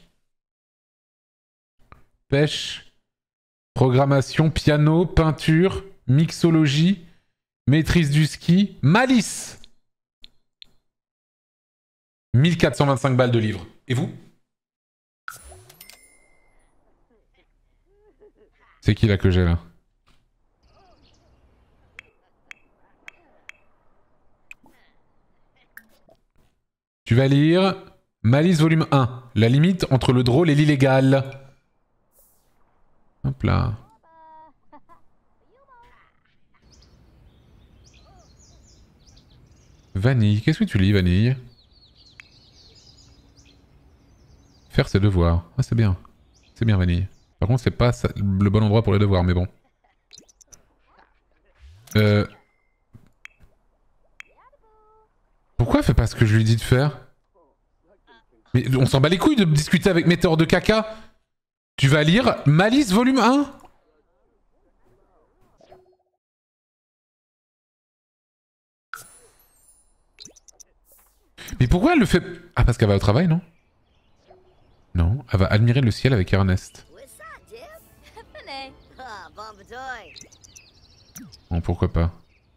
pêche, programmation, piano, peinture, mixologie, maîtrise du ski, malice! 1425 balles de livres. Et vous? C'est qui là que j'ai là? Tu vas lire Malice volume 1. La limite entre le drôle et l'illégal. Hop là. Vanille. Qu'est-ce que tu lis, Vanille? Faire ses devoirs. Ah, c'est bien. C'est bien, Vanille. Par contre, c'est pas le bon endroit pour les devoirs, mais bon. Pourquoi elle fait pas ce que je lui dis de faire? Mais on s'en bat les couilles de discuter avec Météore de caca. Tu vas lire Malice volume 1? Mais pourquoi elle le fait... Ah, parce qu'elle va au travail, non? Non, elle va admirer le ciel avec Ernest. Bon, pourquoi pas.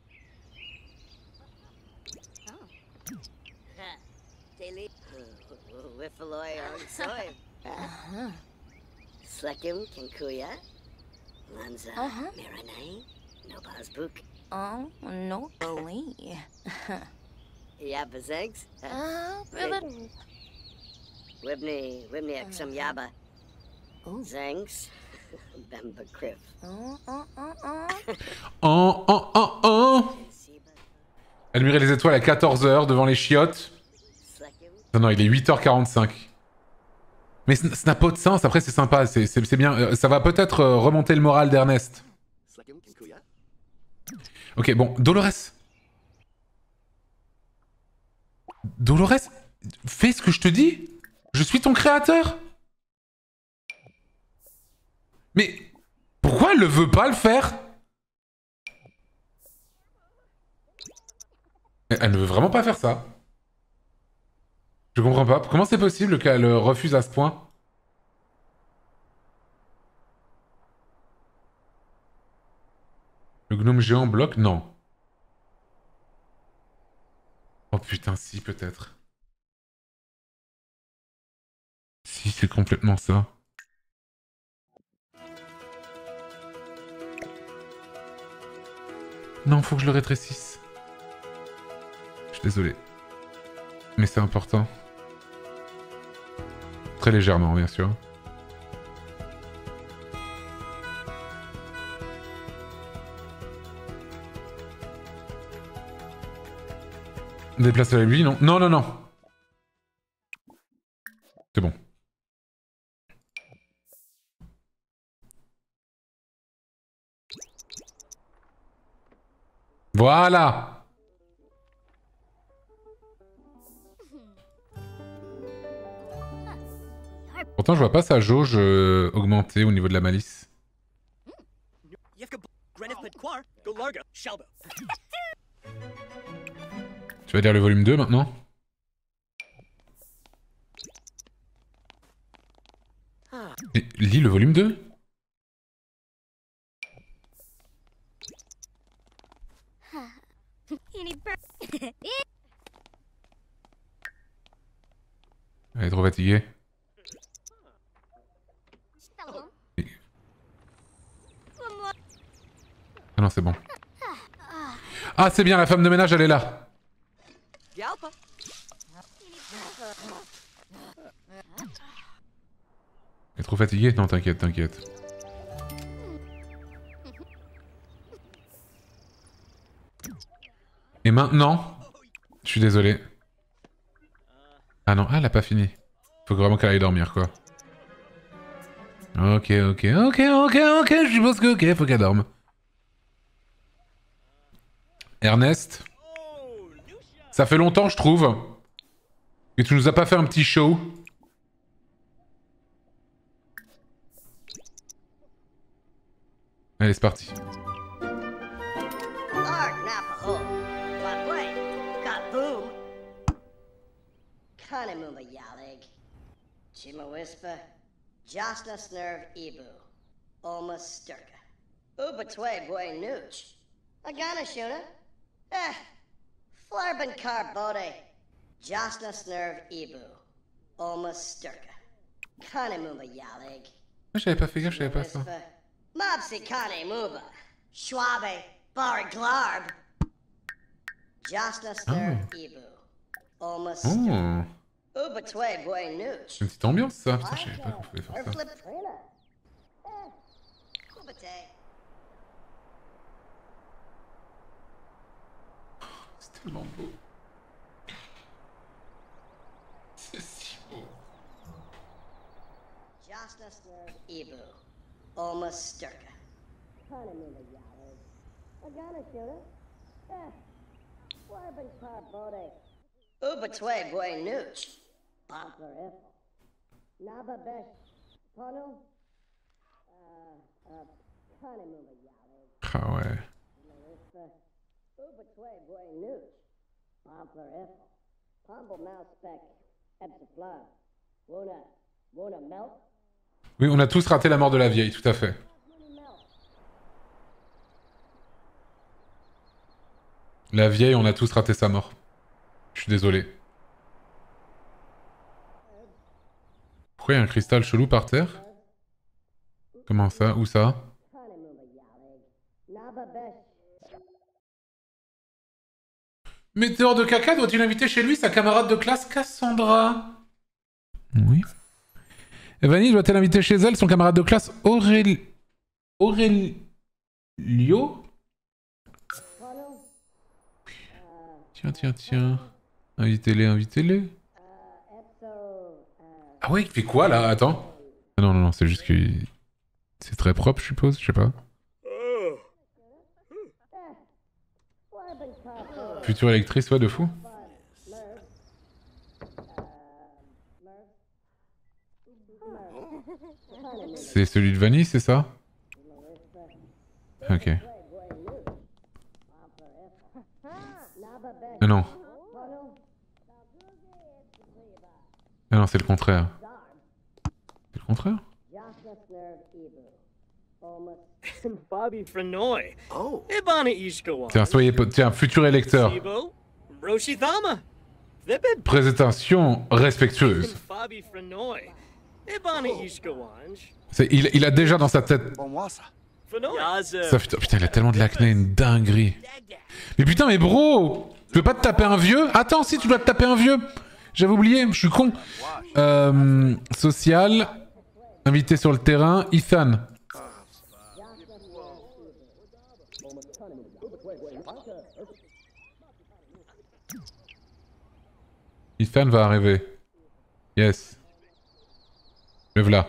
Slekim, Kinkuya, Lanza, Miranai, Nobazbuk. Oh, no, Lee. Yabba Zanks? Ribbon. Wibney Exum Yabba. Zanks. Bemba Criff. Oh. Elle mirait les étoiles à 14h devant les chiottes. Non, il est 8h45. Mais ça n'a pas de sens, après c'est sympa, c'est bien. Ça va peut-être remonter le moral d'Ernest. Ok, bon, Dolores. Dolores, fais ce que je te dis. Je suis ton créateur. Mais pourquoi elle ne veut pas le faire? Elle ne veut vraiment pas faire ça. Je comprends pas. Comment c'est possible qu'elle refuse à ce point? Le gnome géant bloque? Non. Oh putain, si, peut-être. Si, c'est complètement ça. Non, faut que je le rétrécisse. Je suis désolé. Mais c'est important. Très légèrement, bien sûr. Déplace avec lui, non. Non. C'est bon. Voilà. Pourtant, je vois pas sa jauge augmenter au niveau de la malice. Tu vas lire le volume 2 maintenant? Lis le volume 2? Elle est trop fatiguée. Ah non, c'est bon. Ah, c'est bien, la femme de ménage, elle est là. Elle est trop fatiguée? Non, t'inquiète. Et maintenant... Je suis désolé. Ah non, elle a pas fini. Faut vraiment qu'elle aille dormir, quoi. Ok, je suppose que ok, faut qu'elle dorme. Ernest, ça fait longtemps, je trouve, que tu nous as pas fait un petit show. Allez, c'est parti. Jasna Snerv Ibu, Oma Sturka, Ubatwe Boy Nooch, Agana Shuna, Flarben Carbode, Jasna Snerv Ibu, Oma Sturka, Kanemumba Yalig. J'avais pas fait gaffe, je savais pas ça. Mobsy Kane Muba, Schwabe, Bar Glarb, Jasna Snerv Ibu, Oma Sturka. C'est une petite ambiance ça, putain je savais pas qu'on pouvait faire ça. C'est tellement beau. C'est si beau. Ubatwe Boy Nooch. Naba Besh Pono. Ah ouais. Ubatwe Boy Nooch. Pompler Effel. Pomble Mouse Speck. Epsifla. Wona Melt. Oui, on a tous raté la mort de la vieille, tout à fait. La vieille, on a tous raté sa mort. Je suis désolé. Pourquoi il y a un cristal chelou par terre? Comment ça? Où ça? Météore de caca doit-il inviter chez lui sa camarade de classe Cassandra? Oui. Vanille doit-elle inviter chez elle son camarade de classe Aurelio? Tiens. Invitez-les, invitez-les. Ah ouais, il fait quoi là? Attends. Ah non, c'est juste que... C'est très propre, je suppose, je sais pas. Future électrice, ouais, de fou. C'est celui de Vanille, c'est ça? Ok. Ah non. Ah non, c'est le contraire. C'est le contraire? Bobby Frenoy. Oh. Ibana Ishkawan. Tiens, futur électeur. Sibo. Roshithama. Vipid. Présentation respectueuse. Bobby Frenoy. Ibana Ishkawan. Il a déjà dans sa tête... Bonwasa. Frenoy. Ça, putain, il a tellement de l'acné, une dinguerie. Mais putain, mais bro! Tu veux pas te taper un vieux? Attends, si, tu dois te taper un vieux! J'avais oublié, je suis con. Social. Invité sur le terrain. Ethan. Ethan va arriver. Yes. Le voilà.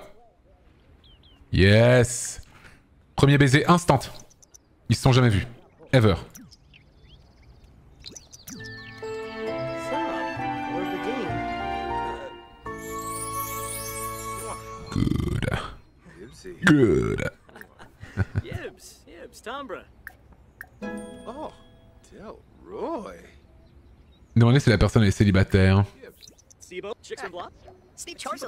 Yes. Premier baiser instant. Ils se sont jamais vus. Ever. Good. Yibs, Tombra. Oh, Delroy. Demandez si la personne est célibataire. Sibo. Chicks and Blop. Steve Charles.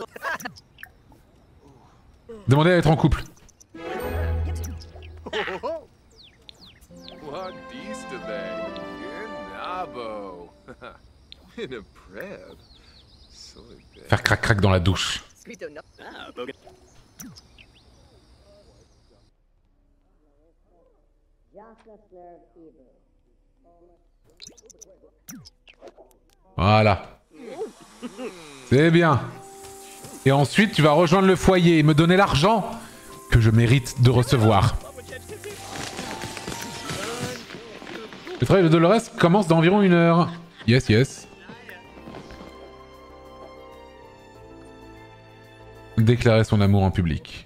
Demandez à être en couple. What beast of that? Nabo. In a preb. So bad. Faire crac-crac dans la douche. Squito no. Ah, Bogan. Voilà. C'est bien. Et ensuite, tu vas rejoindre le foyer et me donner l'argent que je mérite de recevoir. Le travail de Dolores commence dans environ 1 heure. Yes. Déclarer son amour en public.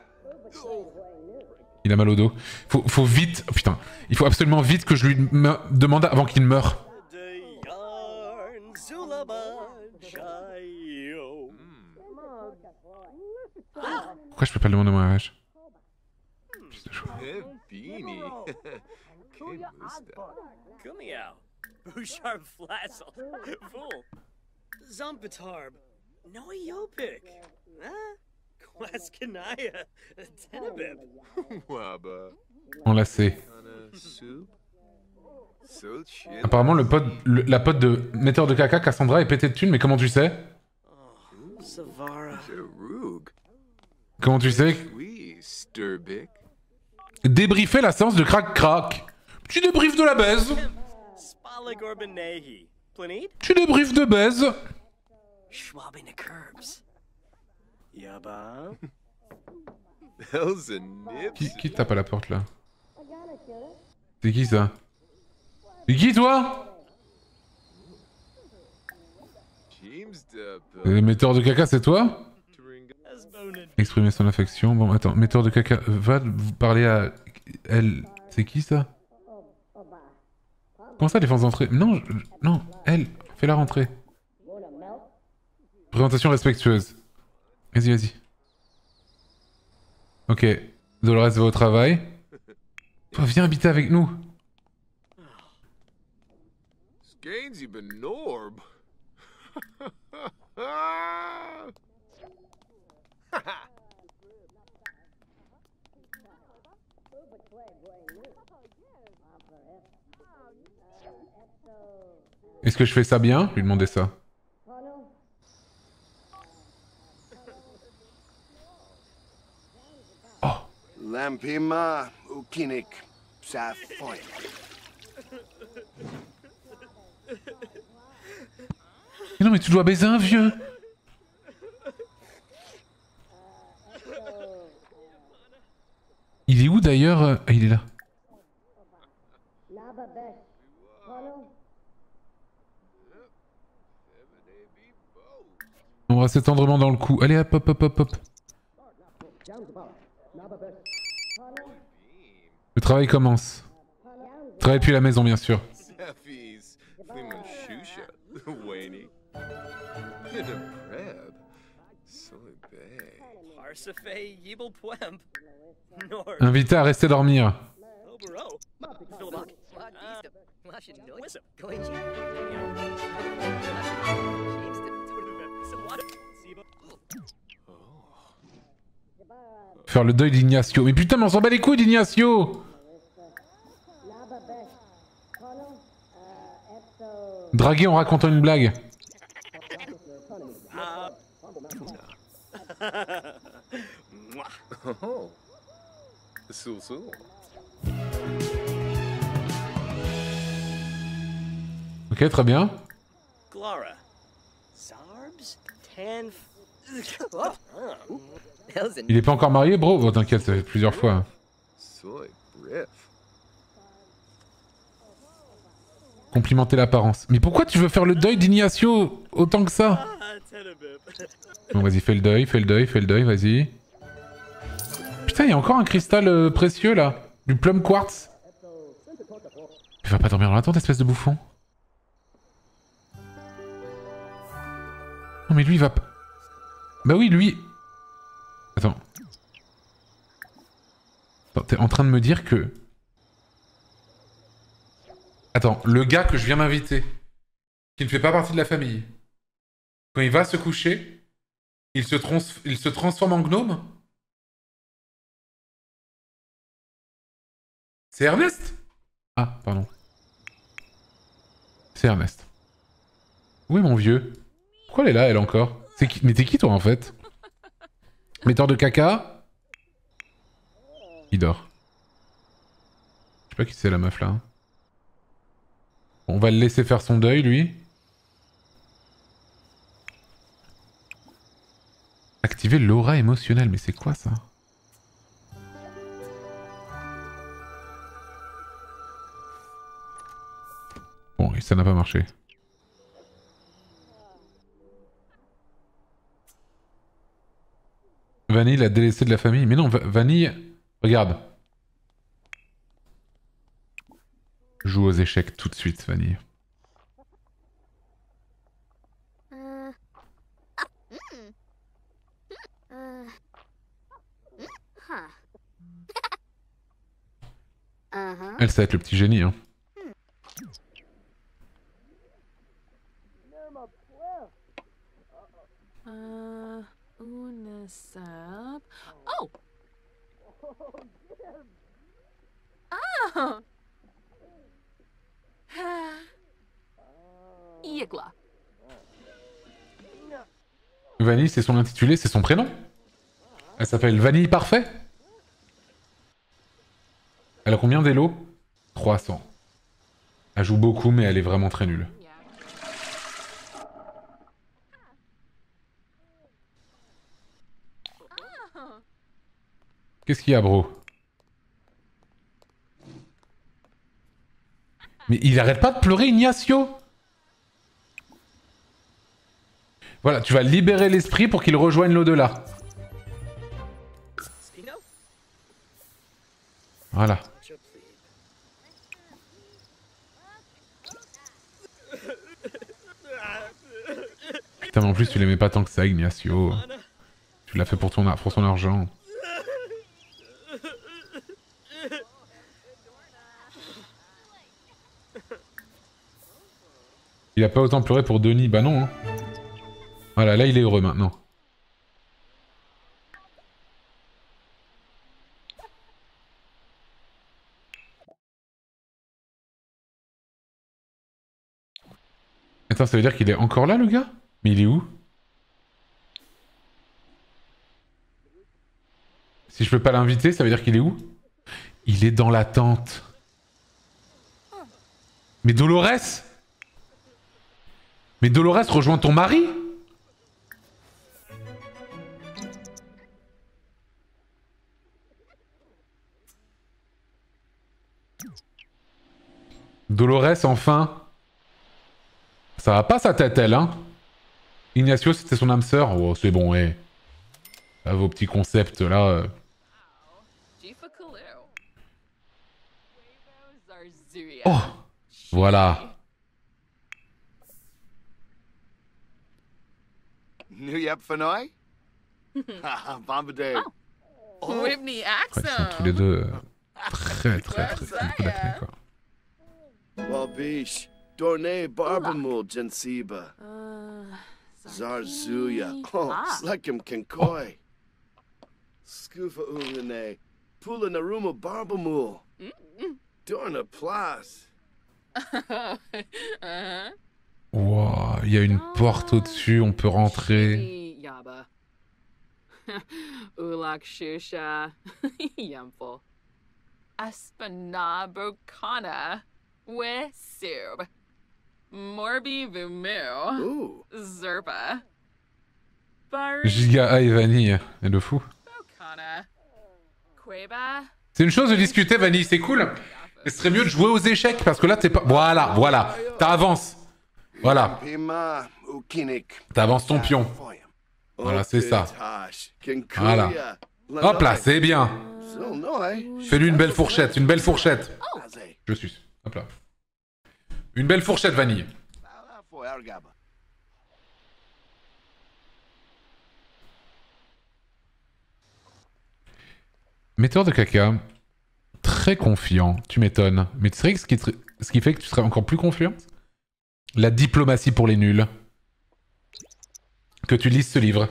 Il a mal au dos. Faut vite... Oh, putain. Il faut absolument vite que je lui demande avant qu'il meure. Pourquoi je peux pas le demander mon mariage? Beanie. Kumiao. Bouchard Flassel. Fool. Zumpitarb. Noyopik. Huh? Quaskanaya. Tenebib. Waba. Enlacé. Soup. So chin. Apparemment, la pote de metteur de caca, Cassandra, est pétée de thunes, mais comment tu sais? Savara. Jarug. Comment tu sais? Oui, Sturbic. Débriefer la séance de crac-crac. Tu débriefes de la baise. Spalik Orbanehi. Planete? Tu débriefes de baise. Schwabing the curbs. Yaba. Hells and nips. Qui tape à la porte là? C'est qui ça? C'est qui toi? James the Le metteur de caca, c'est toi? Asbonin. Exprimer son affection. Bon, attends, metteur de caca, va parler à elle. C'est qui ça? Comment ça, défense d'entrée? Non, non, elle, fais-la rentrer. Présentation respectueuse. Vas-y. Ok, Dolores va au travail. Toi, viens habiter avec nous. Gainsy Benorb. Est-ce que je fais ça bien? Lui demander ça. Oh. Lampima Ukinik Safoy. Mais non, mais tu dois baiser un vieux. Il est où d'ailleurs? Ah, il est là. Embrasser tendrement dans le cou. Allez hop hop hop hop hop. Le travail commence. Travail depuis la maison bien sûr. Seffies. Fliman Shusha. Waney. In a preb. Soy bay. Parsifal Yebel Pwemp. Nor. Invité à rester dormir. Obero. Philbok. Wissam. Faire le deuil d'Ignacio. Mais putain, mais on s'en bat les couilles d'Ignacio. Draguer en racontant une blague. Oh. Sul sul. Ok, très bien. Glara. Sarbs? Tan. Il est pas encore marié, bro? Bon, t'inquiète, ça fait plusieurs fois. Soy brief. Complimenter l'apparence. Mais pourquoi tu veux faire le deuil d'Ignacio autant que ça? Bon, vas-y, fais le deuil, fais le deuil, fais le deuil, vas-y. Putain, il y a encore un cristal précieux là. Du plum quartz. Il va pas dormir dans la tente, espèce de bouffon. Non, mais lui, il va pas. Bah oui, lui. Attends. Attends, t'es en train de me dire que. Attends, le gars que je viens d'inviter, qui ne fait pas partie de la famille, quand il va se coucher, il se transforme en gnome? C'est Ernest? Ah, pardon. C'est Ernest. Où est mon vieux? Pourquoi elle est là, elle encore? C'est qui... Mais t'es qui toi en fait? Metteur de caca? Il dort. Je sais pas qui c'est la meuf là. Hein. On va le laisser faire son deuil, lui. Activer l'aura émotionnelle, mais c'est quoi ça? Bon, ça n'a pas marché. Vanille l'a délaissé de la famille. Mais non, Vanille... Regarde. Joue aux échecs tout de suite, Vanille. Elle, ça va être le petit génie, hein. Oh! Ah! Yigla. Vanille, c'est son intitulé, c'est son prénom. Elle s'appelle Vanille Parfait. Elle a combien d'élo? 300. Elle joue beaucoup, mais elle est vraiment très nulle. Qu'est-ce qu'il y a, bro? Mais il arrête pas de pleurer, Ignacio! Voilà, tu vas libérer l'esprit pour qu'il rejoigne l'au-delà. Voilà. Putain, mais en plus, tu l'aimais pas tant que ça, Ignacio. Tu l'as fait pour son argent. Il a pas autant pleuré pour Denis, bah non. Hein. Voilà, là il est heureux maintenant. Attends, ça veut dire qu'il est encore là, le gars? Mais il est où? Si je peux pas l'inviter, ça veut dire qu'il est où? Il est dans la tente. Mais Dolores? Mais Dolores rejoint ton mari? Dolores, enfin. Ça va pas sa tête, elle, hein? Ignacio, c'était son âme sœur. Oh, c'est bon, eh. Là, vos petits concepts, là... Oh! Voilà. New Yep Fanoy? Bombadil. Whitney Ouais, ils sont tous les deux très beaucoup d'acné, quoi. Wabish. Dorne Barbamul Jensiba. Zarzuya. Oh, Slekim Kinkoi. Scoofa Ulene. Pula Naruma Barbamul. Dorna Plas. Wow, il y a une porte au-dessus, on peut rentrer. Yaba. Ulak Shusha. Yamful. Aspanabokana. Wesub. Morbi Vumu. Ooh. Zerpa. Bari. Giga High Vanille, et le fou. Bokana. Queba. C'est une chose de discuter, Vanille, c'est cool. Ce serait mieux de jouer aux échecs, parce que là, t'es pas... Voilà. T'avances. Voilà. Pima Ukinik. T'avances ton pion. Voilà, c'est ça. Voilà. Hop là, c'est bien. Fais-lui une belle fourchette, Je suis. Hop là. Une belle fourchette, Vanille. Metteur de caca. Très confiant. Tu m'étonnes. Mais tu sais que ce qui fait que tu serais encore plus confiant? La diplomatie pour les nuls. Que tu lises ce livre.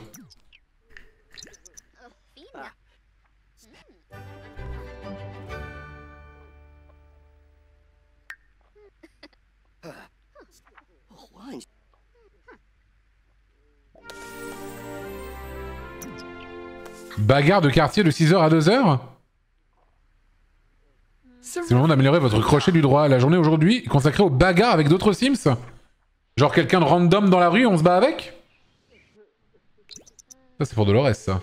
Bagarre de quartier de 6h à 2h? C'est le moment d'améliorer votre crochet du droit. La journée aujourd'hui est consacrée aux bagarres avec d'autres Sims? Genre quelqu'un de random dans la rue, on se bat avec? Ça c'est pour Dolores, ça.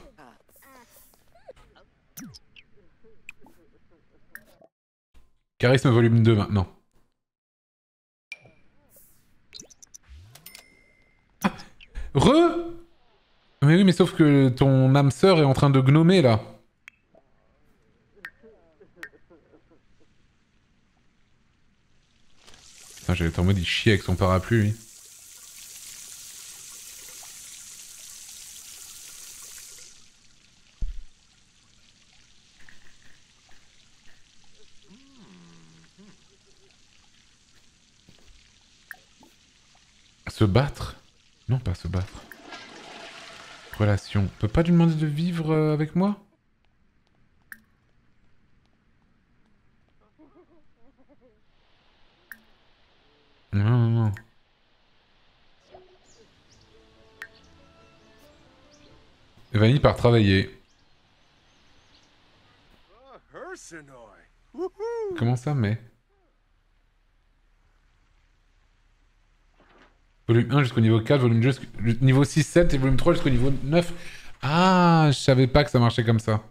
Charisme volume 2 maintenant. Ah, Mais oui, mais sauf que ton âme sœur est en train de gnomer, là. Putain, j'allais être en mode il chie avec son parapluie, lui. Se battre? Non, pas se battre. Relation. On peut pas lui demander de vivre avec moi? Non. Vanille part travailler. Comment ça, mais? Volume 1 jusqu'au niveau 4, volume 2 jusqu'au niveau 6, 7 et volume 3 jusqu'au niveau 9. Ah, je savais pas que ça marchait comme ça.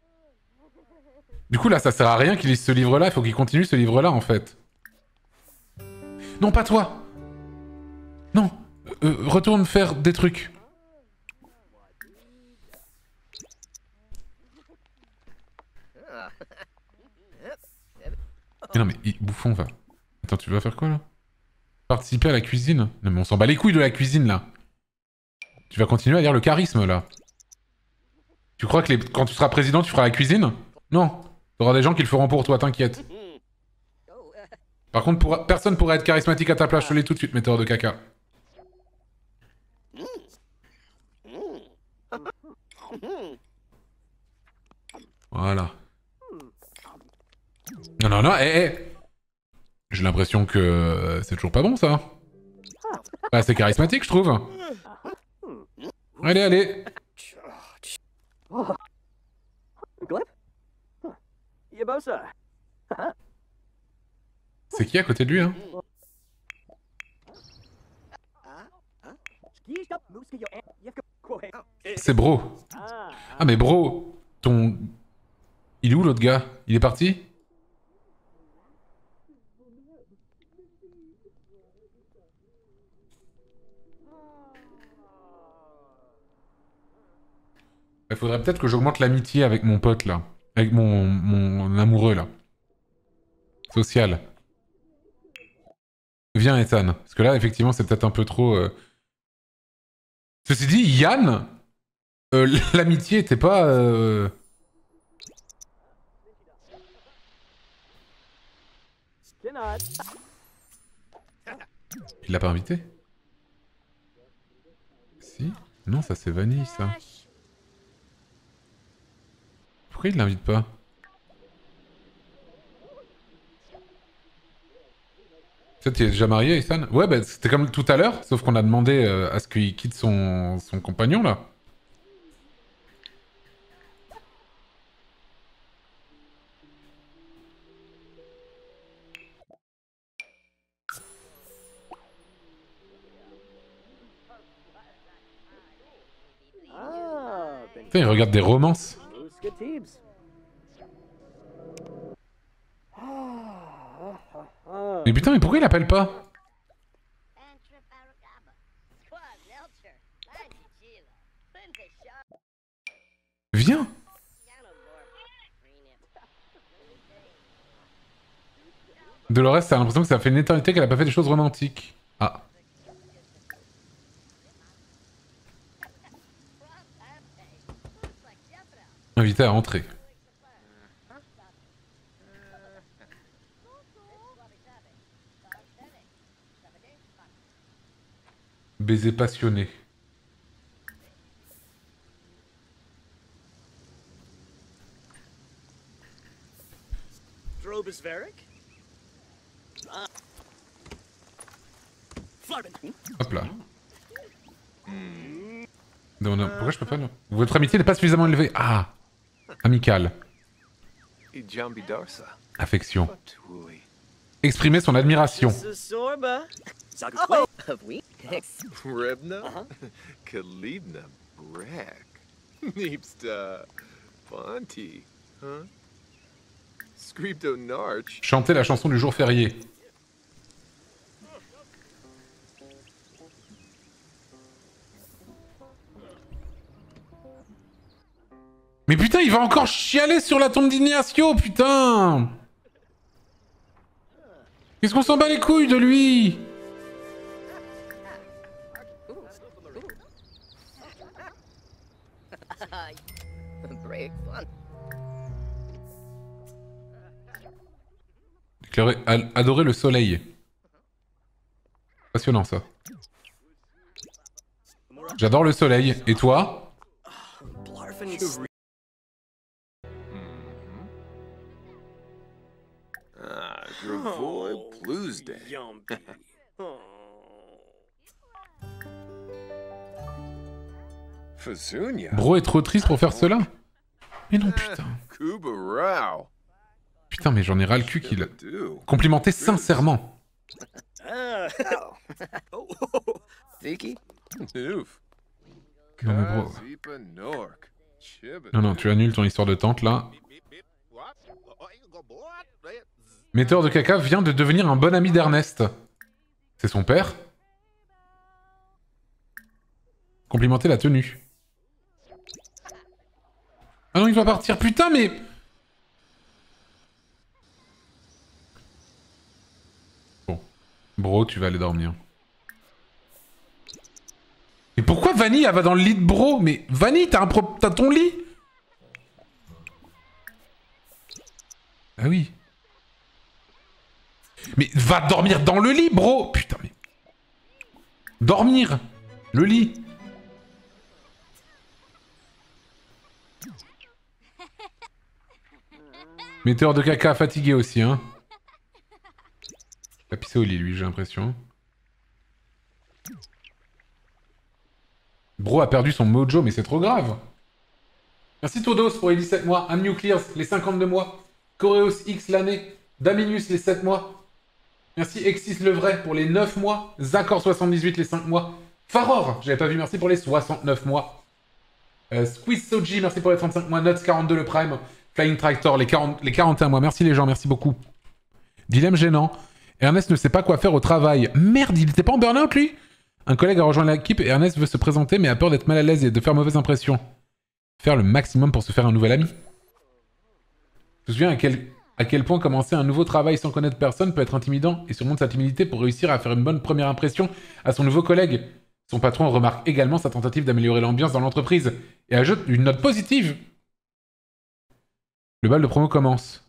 Du coup, là, ça sert à rien qu'il lise ce livre-là. Il faut qu'il continue ce livre-là, en fait. Non, pas toi. Non. Retourne faire des trucs. Mais non, mais bouffon, va. Attends, tu vas faire quoi, là? Participer à la cuisine? Non, mais on s'en bat les couilles de la cuisine, là. Tu vas continuer à lire le charisme, là. Tu crois que quand tu seras président, tu feras la cuisine? Non. T'auras des gens qui le feront pour toi, t'inquiète. Par contre, personne pourrait être charismatique à ta place, je te l'ai tout de suite, metteur de caca. Voilà. Non, hé. J'ai l'impression que c'est toujours pas bon, ça. Bah, c'est charismatique, je trouve. Allez. C'est qui à côté de lui, hein? C'est Bro. Ah mais Bro, ton... Il est où l'autre gars? Il est parti? Il faudrait peut-être que j'augmente l'amitié avec mon pote là. Avec mon amoureux là. Social. Viens Ethan. Parce que là effectivement c'est peut-être un peu trop... Ceci dit, Yann, l'amitié était pas... Il l'a pas invité? Si? Non, ça c'est Vanille ça. Pourquoi il l'invite pas? Peut-être qu'il est déjà marié, Ethan? Ouais, bah c'était comme tout à l'heure, sauf qu'on a demandé à ce qu'il quitte son compagnon, là. Putain, il regarde des romances. Mais putain, mais pourquoi il appelle pas? Viens. Dolores, t'as l'impression que ça fait une éternité qu'elle a pas fait des choses romantiques. Ah. Invité à entrer. Baiser passionné. Hop là. Non, non, pourquoi je peux pas non? Votre amitié n'est pas suffisamment élevée. Ah. Amical. Affection. Exprimer son admiration. Rebna? Kalibna Brek. Neepsta Ponti. Huh? Scripto Narch. Chanter la chanson du jour férié. Mais putain, il va encore chialer sur la tombe d'Ignacio, putain! Qu'est-ce qu'on s'en bat les couilles de lui? Déclarer adorer le soleil. Passionnant ça. J'adore le soleil. Et toi? Bro est trop triste pour faire cela? Mais non, putain. Putain, mais j'en ai ras le cul qu'il a complimenté sincèrement. Non mais bro... Non, non, tu annules ton histoire de tante, là. Metteur de caca vient de devenir un bon ami d'Ernest. C'est son père? Complimenter la tenue. Ah non, il va partir. Putain, mais... Bon. Bro, tu vas aller dormir. Mais pourquoi Vanille, elle va dans le lit de Bro? Mais Vanille, t'as ton lit? Ah oui. Mais va dormir dans le lit, Bro! Putain, mais... Dormir! Le lit! Metteur de caca fatigué aussi, hein. Il a pissé au lit, lui, j'ai l'impression. Bro a perdu son mojo, mais c'est trop grave. Merci Todos pour les 17 mois. Amnuclears, les 52 mois. Coreos X l'année. Daminus, les 7 mois. Merci Exis le vrai pour les 9 mois. Zacor78, les 5 mois. Faror, j'avais pas vu, merci pour les 69 mois. Squeeze Soji, merci pour les 35 mois. Nuts 42 le prime. Flying Tractor, les 41 mois. Merci les gens, merci beaucoup. Dilemme gênant. Ernest ne sait pas quoi faire au travail. Merde, il était pas en burn-out lui? Un collègue a rejoint l'équipe et Ernest veut se présenter mais a peur d'être mal à l'aise et de faire mauvaise impression. Faire le maximum pour se faire un nouvel ami. Je me souviens à quel point commencer un nouveau travail sans connaître personne peut être intimidant et surmonte sa timidité pour réussir à faire une bonne première impression à son nouveau collègue. Son patron remarque également sa tentative d'améliorer l'ambiance dans l'entreprise et ajoute une note positive. Le bal de promo commence.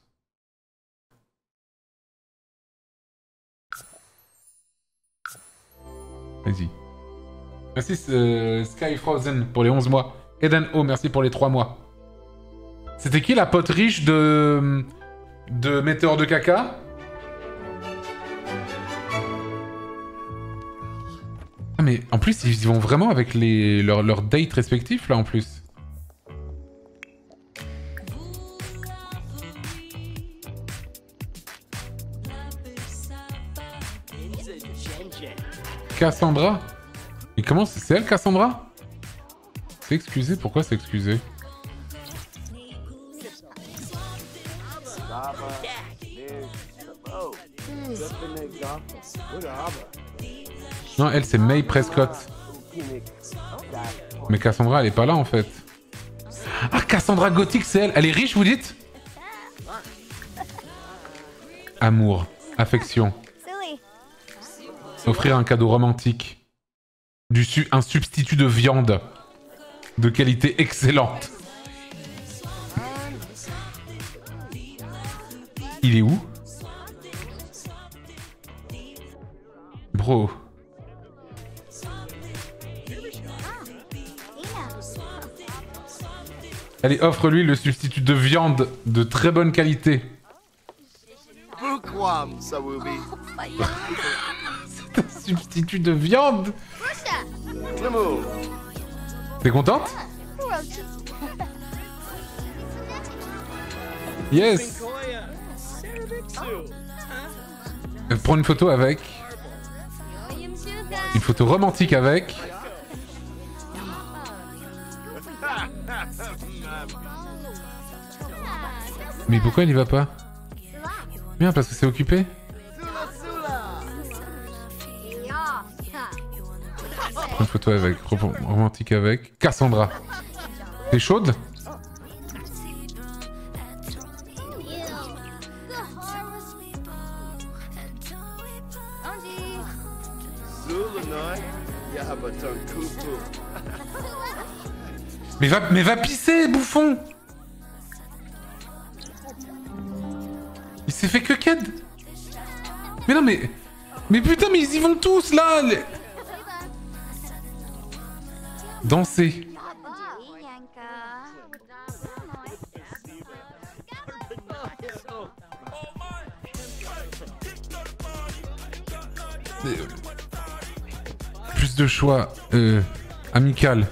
Vas-y. Merci Sky Frozen pour les 11 mois. Eden O, merci pour les 3 mois. C'était qui la pote riche de Météore de caca? Ah mais en plus ils y vont vraiment avec leurs dates respectifs là en plus. Cassandra? Mais comment c'est elle Cassandra? C'est excusé? Pourquoi c'est excusé? Non, elle c'est May Prescott. Mais Cassandra elle est pas là en fait. Ah, Cassandra Gothic c'est elle. Elle est riche vous dites? Amour, affection. Offrir un cadeau romantique. Un substitut de viande. De qualité excellente. Il est où? Bro. Allez, offre-lui le substitut de viande de très bonne qualité. C'est un substitut de viande. T'es contente? Yes. Prends une photo avec. Une photo romantique avec. Mais pourquoi il y va pas? Bien, parce que c'est occupé. Prends une photo avec. Romantique avec. Cassandra. T'es chaude? Mais va pisser, bouffon! Il s'est fait que Ked. Mais non, mais putain, mais ils y vont tous, là! Danser. Plus de choix. Amical.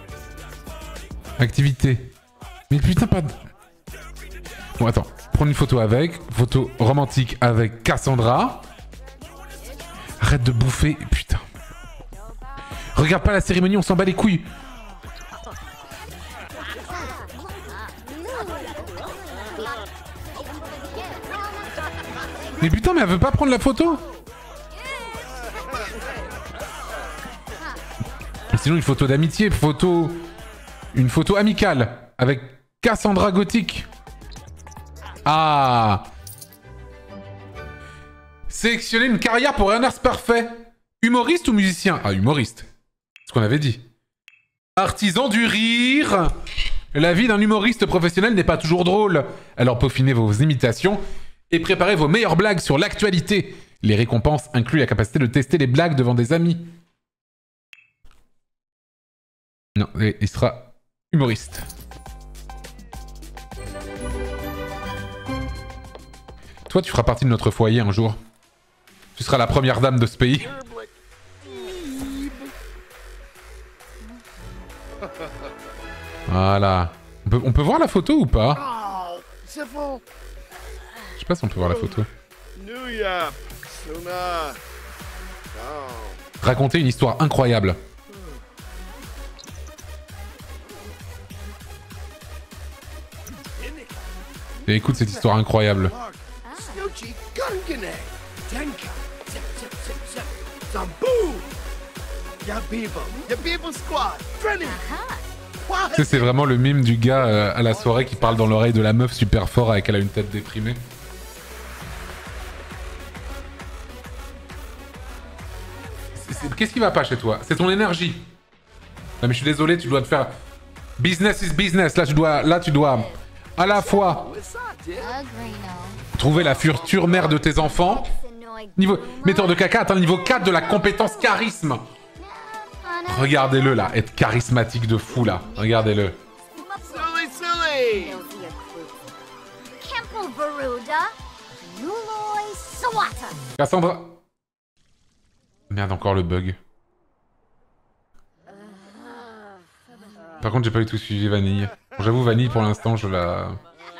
Activité. Mais putain, pas... Bon, attends. Prendre une photo avec. Photo romantique avec Cassandra. Arrête de bouffer. Putain. Regarde pas la cérémonie, on s'en bat les couilles. Mais putain, mais elle veut pas prendre la photo. Sinon, une photo d'amitié, une photo amicale avec Cassandra Gothic. Ah. Sélectionner une carrière pour Ernest Parfait. Humoriste ou musicien? Ah, humoriste. C'est ce qu'on avait dit. Artisan du rire. La vie d'un humoriste professionnel n'est pas toujours drôle. Alors peaufinez vos imitations et préparez vos meilleures blagues sur l'actualité. Les récompenses incluent la capacité de tester les blagues devant des amis. Non, il sera humoriste. Toi, tu feras partie de notre foyer un jour. Tu seras la première dame de ce pays. Voilà. On peut voir la photo ou pas? Je sais pas si on peut voir la photo. Raconter une histoire incroyable. Et écoute cette histoire incroyable. Snoochie Gungane. Denka. Zip, zip, zip, zip. Zamboo. Ya people squad. Frenny. Tu sais, c'est vraiment le mime du gars à la soirée qui parle dans l'oreille de la meuf super fort avec elle a une tête déprimée. Qu'est-ce qui va pas chez toi? C'est ton énergie. Non mais je suis désolé, tu dois te faire... Business is business. Là tu dois à la fois trouver la future mère de tes enfants. Niveau metteur de caca, atteint le niveau 4 de la compétence charisme. Regardez-le là, être charismatique de fou là. Regardez-le. Cassandra. Merde, encore le bug. Par contre, j'ai pas du tout suivi Vanille. Bon, j'avoue, Vanille, pour l'instant, je la...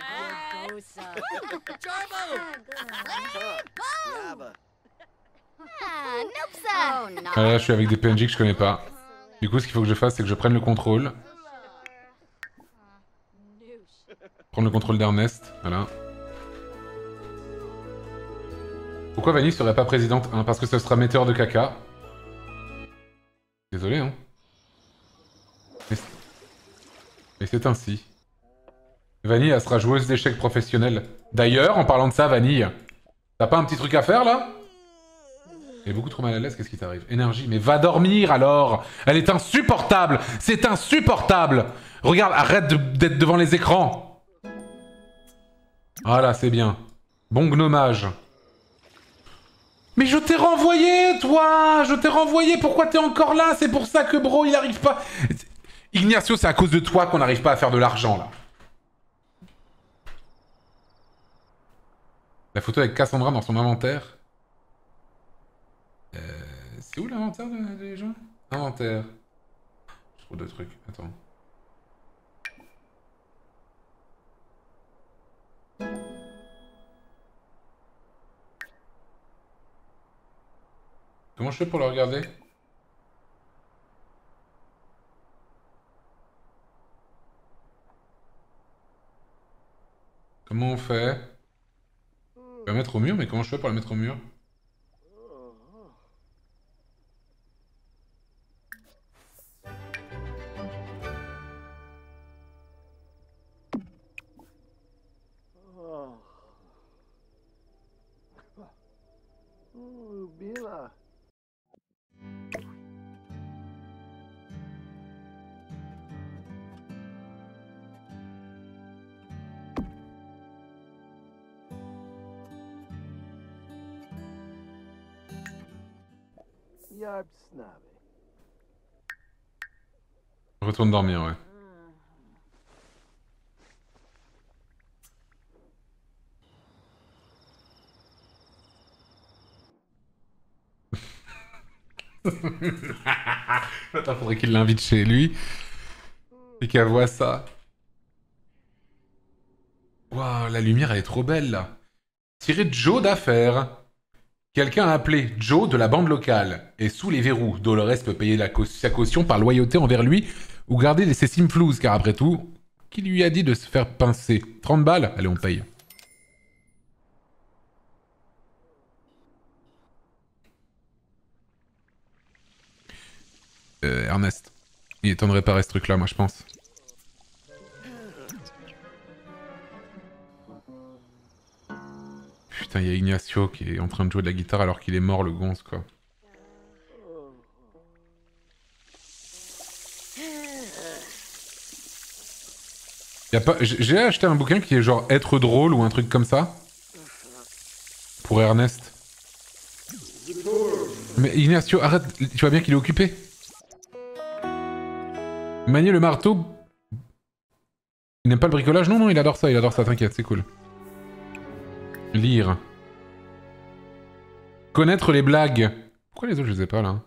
Là, je suis avec des PNJ que je connais pas. Du coup, ce qu'il faut que je fasse, c'est que je prenne le contrôle. Prendre le contrôle d'Ernest, voilà. Pourquoi Vanille serait pas présidente? Parce que ce sera metteur de caca. Désolé, hein. Et c'est ainsi. Vanille, elle sera joueuse d'échecs professionnelle. D'ailleurs, en parlant de ça, Vanille, t'as pas un petit truc à faire, là? Elle est beaucoup trop mal à l'aise, qu'est-ce qui t'arrive? Énergie, mais va dormir, alors! Elle est insupportable! C'est insupportable! Regarde, arrête d'être devant les écrans! Voilà, c'est bien. Bon gnomage. Mais je t'ai renvoyé, toi! Je t'ai renvoyé, pourquoi t'es encore là? C'est pour ça que bro, il arrive pas... Ignacio, c'est à cause de toi qu'on n'arrive pas à faire de l'argent, là. La photo avec Cassandra dans son inventaire. C'est où l'inventaire des gens? Inventaire. Je trouve deux trucs, attends. Comment je fais pour le regarder? Comment on fait? Je vais la mettre au mur, mais comment je fais pour la mettre au mur? Bila. Yarb snobby. Retourne dormir, ouais. Attends, faudrait qu'il l'invite chez lui. Et qu'elle voit ça. Waouh, la lumière, elle est trop belle, là. Tiré Joe d'affaires. Quelqu'un a appelé Joe de la bande locale. Et sous les verrous, Dolores peut payer sa caution par loyauté envers lui ou garder ses sims floues, car après tout, qui lui a dit de se faire pincer? 30 balles? Allez, on paye. Ernest. Il est temps de réparer ce truc-là, moi, je pense. Putain, il y a Ignacio qui est en train de jouer de la guitare alors qu'il est mort, le gonze, quoi. Y a pas... J'ai acheté un bouquin qui est genre être drôle ou un truc comme ça. Pour Ernest. Mais Ignacio, arrête, tu vois bien qu'il est occupé. Manier le marteau. Il n'aime pas le bricolage? Non, non, il adore ça, t'inquiète, c'est cool. Lire. Connaître les blagues. Pourquoi les autres, je les ai pas, là?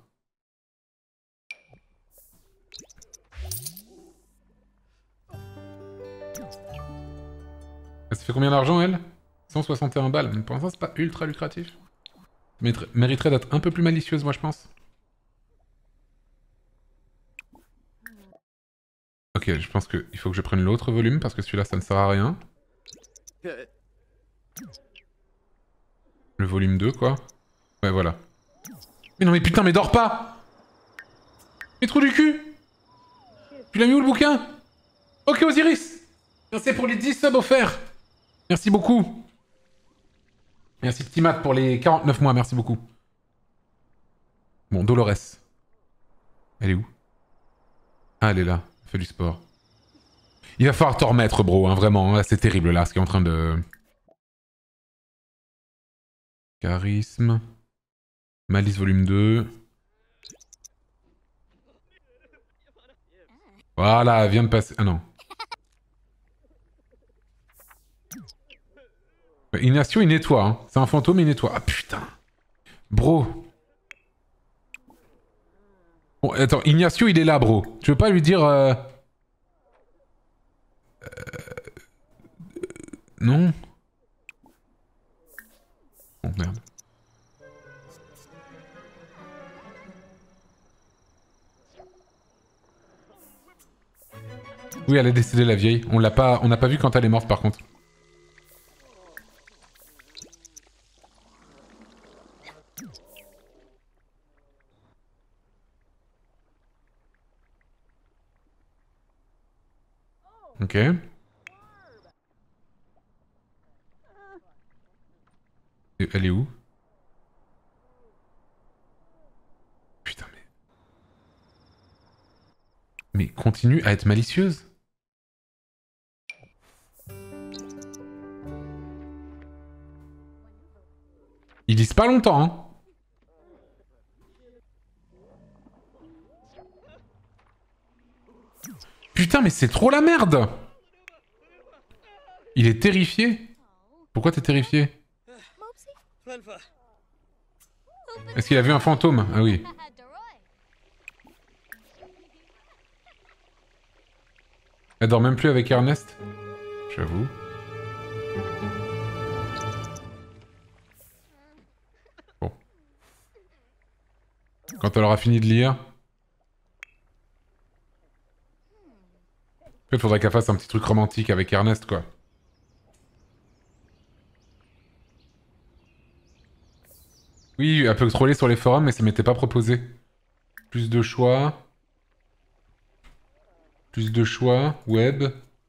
Ça fait combien d'argent, elle? 161 balles. Pour l'instant, c'est pas ultra lucratif. Mériterait d'être un peu plus malicieuse, moi, je pense. Ok, je pense qu'il faut que je prenne l'autre volume, parce que celui-là, ça ne sert à rien. Le volume 2, quoi. Ouais, voilà. Mais non, mais putain, mais dors pas! Mais trou du cul! Tu l'as mis où le bouquin? Ok, Osiris! Merci pour les 10 subs offerts! Merci beaucoup! Merci Timat pour les 49 mois, merci beaucoup. Bon, Dolores. Elle est où? Ah, elle est là. Elle fait du sport. Il va falloir te remettre, bro, hein, vraiment. C'est terrible, là, ce qui est en train de... Charisme. Malice volume 2. Voilà, elle vient de passer... Ah non. Ignacio, il nettoie. Hein. C'est un fantôme, il nettoie. Ah putain. Bro. Bon, attends, Ignacio, il est là, bro. Tu veux pas lui dire... Non. Oh merde. Oui, elle est décédée, la vieille. On n'a pas vu quand elle est morte, par contre. Ok. Et elle est où? Putain, mais... Mais continue à être malicieuse. Ils disent pas longtemps, hein. Putain, mais c'est trop la merde! Il est terrifié? Pourquoi t'es terrifié? Est-ce qu'il a vu un fantôme? Ah oui. Elle dort même plus avec Ernest? J'avoue. Bon. Quand elle aura fini de lire... Il faudrait qu'elle fasse un petit truc romantique avec Ernest, quoi. Oui, elle peut troller sur les forums, mais ça m'était pas proposé. Plus de choix. Plus de choix. Web.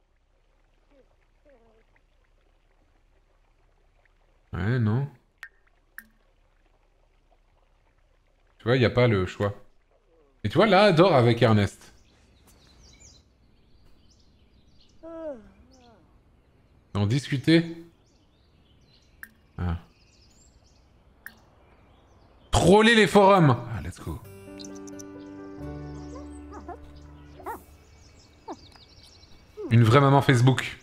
Ouais, non. Tu vois, il n'y a pas le choix. Et tu vois, là, elle dort avec Ernest. En discuter. Ah. Troller les forums. Ah, let's go. Une vraie maman Facebook.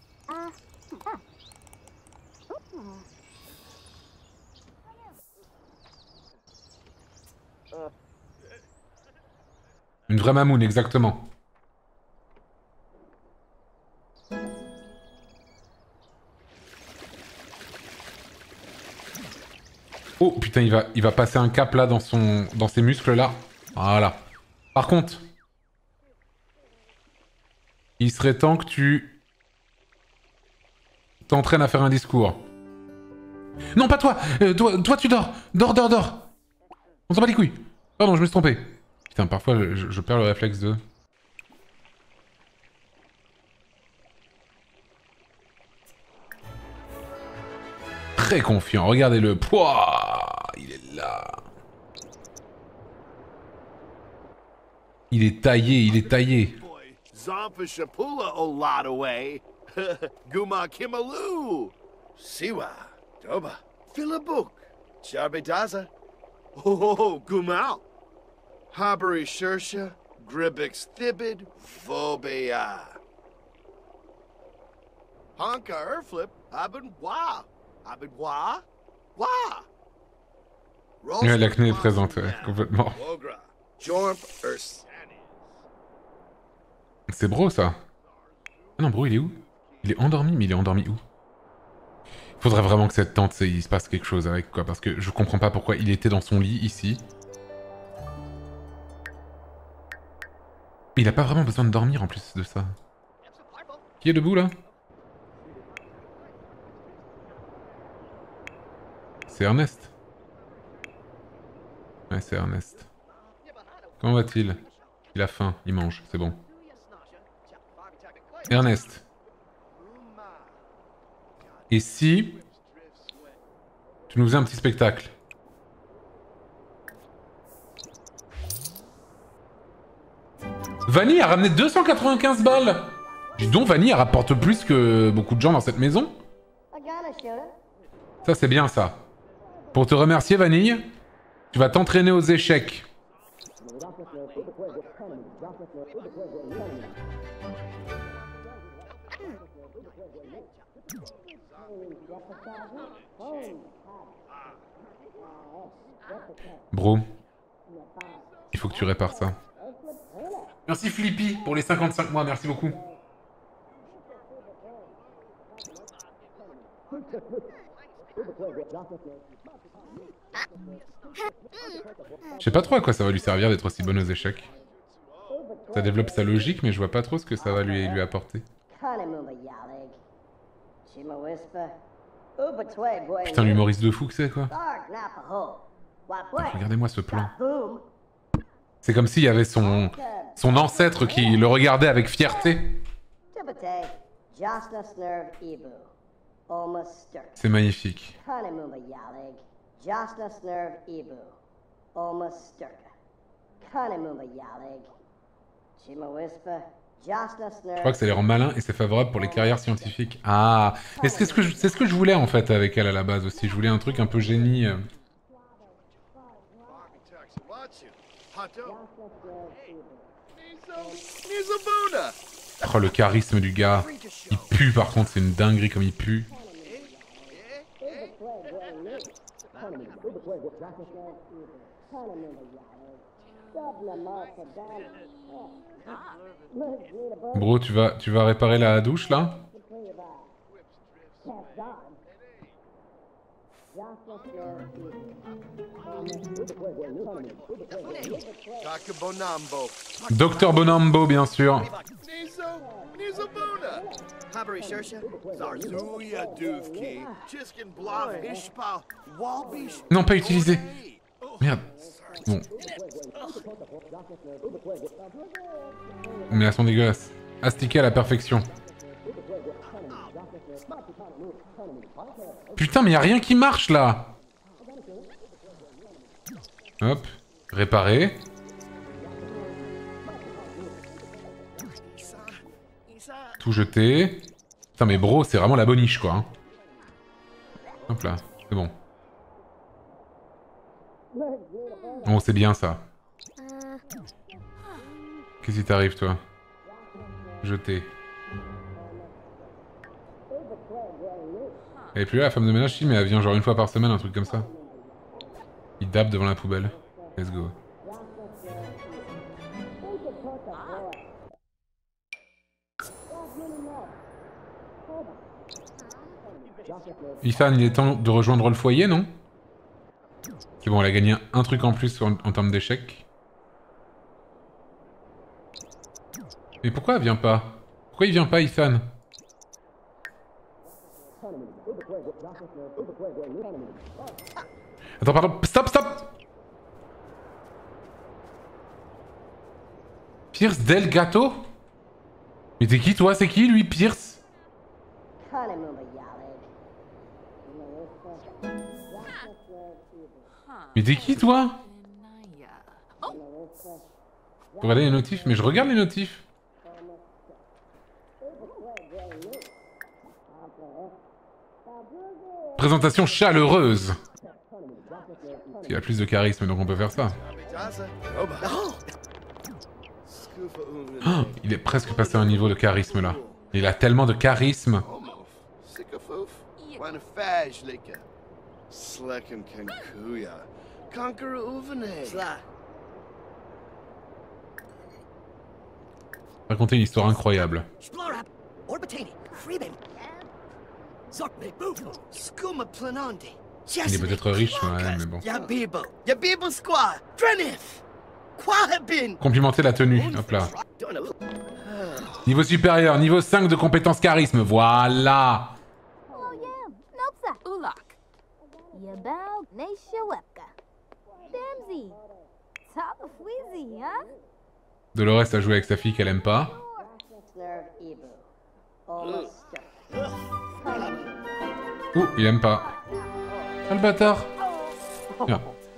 Une vraie mamoune, exactement. Oh putain, il va passer un cap là dans ses muscles là. Voilà. Par contre, il serait temps que tu t'entraînes à faire un discours. Non, pas toi. Toi tu dors. Dors. On s'en bat les couilles. Pardon, je me suis trompé. Putain, parfois je perds le réflexe de... Très confiant, regardez-le. Pouah, il est là. Il est taillé. Zompa Shapula Oladaway. Guma Kimaloo. Siwa. Doba. Philibuk. Charbedaza. Oh, Gumal. Habari Shersha. Gribix Thibid. Phobia. Honka Erflip. Abin Wa. Abin Wa. Wa. L'acné est présente, ouais, complètement. Jorp Urs. C'est Bro, ça. Ah non, Bro, il est où? Il est endormi, mais il est endormi où? Faudrait vraiment que cette tente, il se passe quelque chose avec, quoi, parce que je comprends pas pourquoi il était dans son lit, ici. Il a pas vraiment besoin de dormir, en plus de ça. Qui est debout, là? C'est Ernest. Ouais, c'est Ernest. Comment va-t-il? Il a faim, il mange, c'est bon. Ernest. Et si... tu nous faisais un petit spectacle? Vanille a ramené 295 balles! Dis donc, Vanille, elle rapporte plus que beaucoup de gens dans cette maison. Ça, c'est bien, ça. Pour te remercier, Vanille, tu vas t'entraîner aux échecs. Bro, il faut que tu répares ça. Merci Flippy pour les 55 mois, merci beaucoup. Je sais pas trop à quoi ça va lui servir d'être aussi bonne aux échecs. Ça développe sa logique, mais je vois pas trop ce que ça va lui apporter. Putain, l'humoriste de fou que c'est, quoi. Regardez-moi ce plan. C'est comme s'il y avait son ancêtre qui le regardait avec fierté. C'est magnifique. Je crois que ça les rend malins et c'est favorable pour les carrières scientifiques. Ah, et c'est ce que je voulais en fait avec elle à la base aussi. Je voulais un truc un peu génie. Oh, le charisme du gars. Il pue par contre, c'est une dinguerie comme il pue. Bro, tu vas réparer la douche là? Docteur Bonambo, bien sûr. Non, pas utilisé. Merde. Bon. Mais elles sont dégueulasses. Astiquées à la perfection. Putain, mais y a rien qui marche là. Hop. Réparer. Tout jeter. Putain, mais bro, c'est vraiment la boniche quoi. Hein. Hop là, c'est bon. Oh, c'est bien ça. Qu'est-ce qui t'arrive, toi? Jeter. Elle est plus là, la femme de ménage, si, mais elle vient genre une fois par semaine, un truc comme ça. Il dabe devant la poubelle. Let's go. Ethan, il est temps de rejoindre le foyer, non? Ok, bon, elle a gagné un truc en plus en termes d'échecs. Mais pourquoi elle vient pas? Pourquoi il vient pas, Ethan? Attends, pardon, stop, stop! Pierce Delgato? Mais t'es qui, toi? C'est qui, lui, Pierce? Mais t'es qui, toi? Regardez les notifs, mais je regarde les notifs. Présentation chaleureuse. Il a plus de charisme, donc on peut faire ça. Oh, il est presque passé à un niveau de charisme là. Il a tellement de charisme. Raconter une histoire incroyable. Il est peut-être riche, ouais, mais bon. Complimenter la tenue, hop là. Niveau supérieur, niveau 5 de compétences charisme, voilà. Yabal Neshawepka. Damsy. Top of Wheezy, huh? Dolores a joué avec sa fille qu'elle aime pas. Ouh, il aime pas. Ah, le bâtard. Tiens.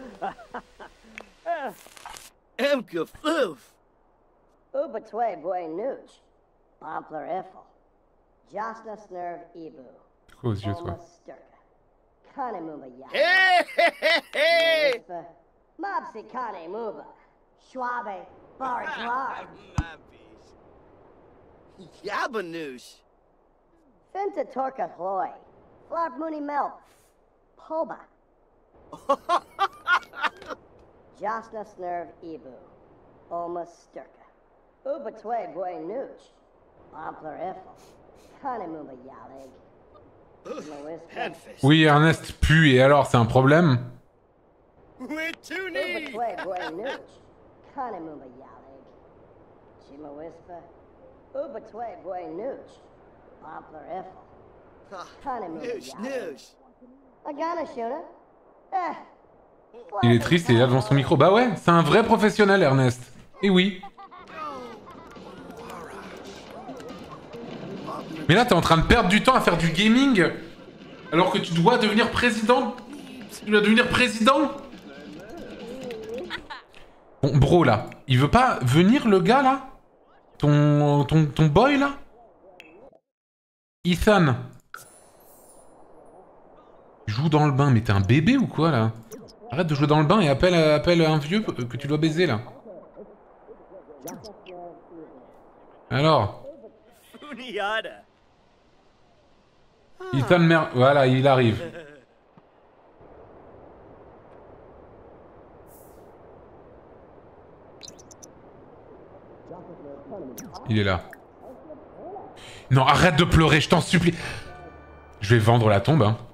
Emka Floof! Ubatwe boy nooch. Pompler Eiffel. Josna Snerv Ebu. C'est quoi aux yeux, toi? Kane Muba Ya. Hey, hey, hey, hey! Mobsy Kane Muba. Schwabe. Barjar. Yabanoosh! Finta Torka Hloy. Flarp Mooney Mel. Poba. Josna Snerv Ebu. Oma Sturka. Ubatwe boy nooch. Pompler Eiffel. Kane Muba Yalig. Panfist. Oui, Ernest pue, et alors, c'est un problème? We're too neat! Ubatwe boy nooch. Kane Muba Yalig. Chima Whisper. Ubatwe boy nooch. Pompler Eiffel. Kane Muba Noosh, Yalig. noosh! Agana shooter. Eh. Il est triste et il est là devant son micro. Bah ouais, c'est un vrai professionnel, Ernest. Et oui. Mais là, t'es en train de perdre du temps à faire du gaming, alors que tu dois devenir président. Tu dois devenir président. Bon, bro, là, il veut pas venir, le gars, là? Ton boy, là? Ethan. Joue dans le bain, mais t'es un bébé ou quoi, là? Arrête de jouer dans le bain et appelle un vieux que tu dois baiser, là. Alors? Funiata. Ethan merde. Voilà, il arrive. Il est là. Non, arrête de pleurer, je t'en supplie. Je vais vendre la tombe, hein.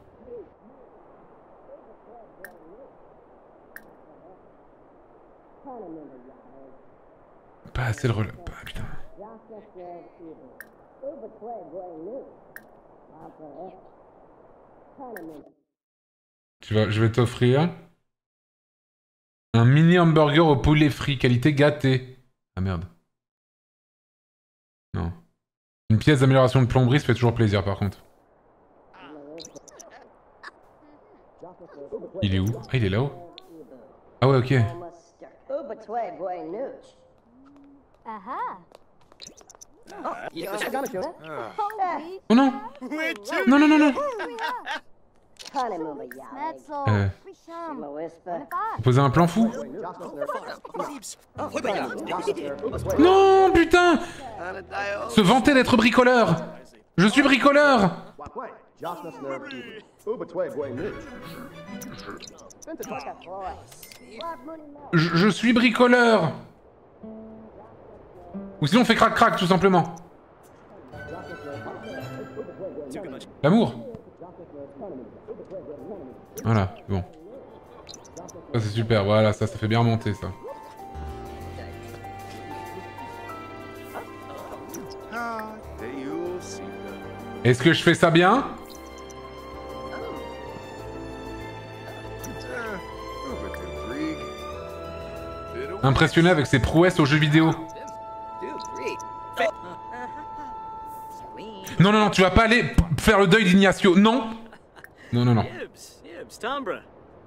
Pas assez le relais. Ah, putain. Je vais t'offrir un mini hamburger au poulet frit, qualité gâtée. Ah merde. Non. Une pièce d'amélioration de plomberie, ça fait toujours plaisir par contre. Il est où? Ah, il est là-haut. Ah ouais, ok. Ubatwe boy nooch. Aha. Agana shooter. Oh non! Non, non, non, non! Kane Muba Yalig. That's all. Chima Risham. Whisper. Poser un plan fou? Non, putain! Se vanter d'être bricoleur! Je suis bricoleur! Je suis bricoleur! Ou sinon on fait crac-crac tout simplement. L'amour. Voilà, bon. Ça c'est super, voilà, ça fait bien remonter ça. Est-ce que je fais ça bien? Impressionné avec ses prouesses aux jeux vidéo. Non, non, non, tu vas pas aller faire le deuil d'Ignacio, non. Non, non, non. Yibs, Tombra.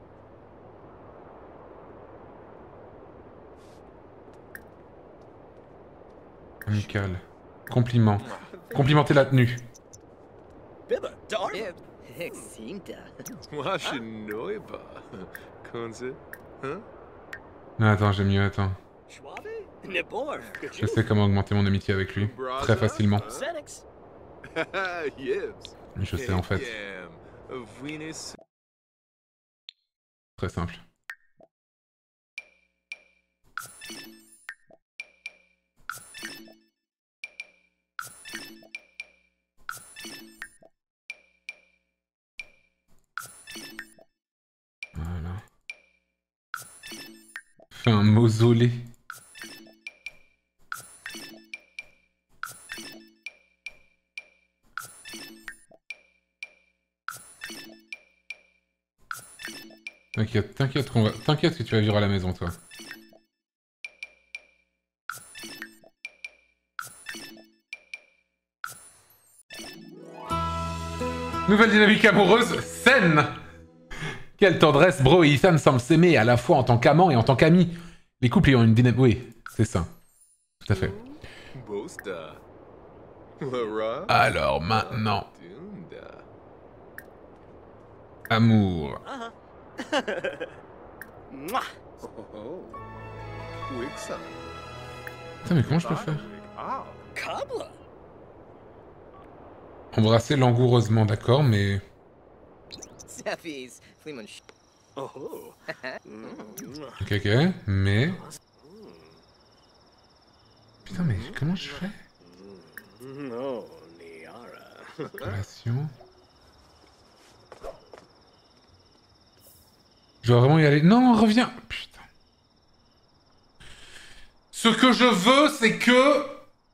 Amical. Compliment. Complimenter la tenue. Bibba, Dar. Eximta. Washinoiba. Kunze? Huh? Non, attends, j'ai mieux, attends. Schwabe? Nibor. Je sais comment augmenter mon amitié avec lui. Très facilement. Senex. Yibs. Je sais en fait. Venus. Très simple. Voilà. Fais un mausolée. T'inquiète, t'inquiète qu'on va... T'inquiète que tu vas vivre à la maison, toi. Nouvelle dynamique amoureuse, saine. Quelle tendresse, Bro et Ethan semblent s'aimer à la fois en tant qu'amant et en tant qu'ami. Les couples ayant une dynamique... Oui, c'est ça. Tout à fait. Bosta. Lara. Alors maintenant... Dunda. Amour. Mwah. Oh. Wixa. Putain, mais comment je peux faire? Ah. Cobbler. Embrasser langoureusement, d'accord, mais... Zephy's. Fleeman. Oh. Ok, ok, mais... Putain, mais comment je fais? No, Niara. Relation... Je dois vraiment y aller... Non, reviens. Putain. Ce que je veux, c'est que...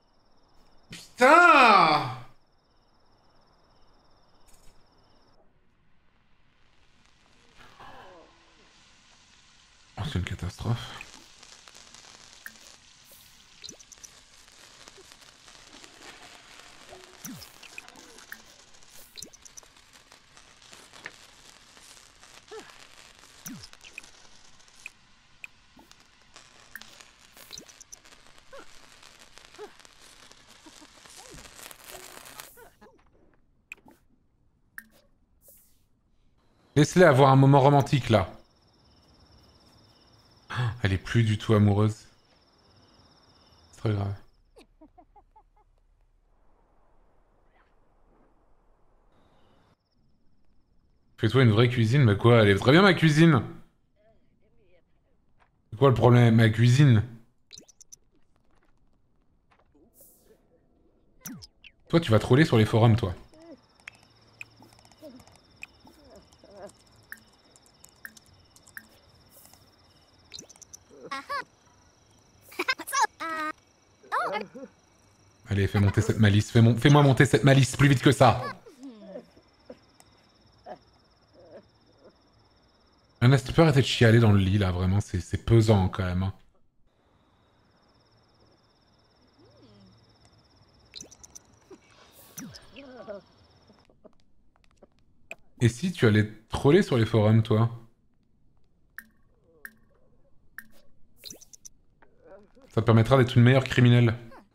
Putain! Oh, c'est une catastrophe. Laisse-les avoir un moment romantique, là. Elle est plus du tout amoureuse. C'est très grave. Fais-toi une vraie cuisine, mais quoi? Elle est très bien, ma cuisine! C'est quoi le problème? Ma cuisine? Toi, tu vas troller sur les forums, toi. Allez, fais monter cette malice. Fais-moi monter cette malice plus vite que ça. Ernest, tu peux arrêter de chialer dans le lit, là, vraiment, c'est pesant, quand même. Hein. Et si tu allais troller sur les forums, toi? Ça te permettra d'être une meilleure criminelle.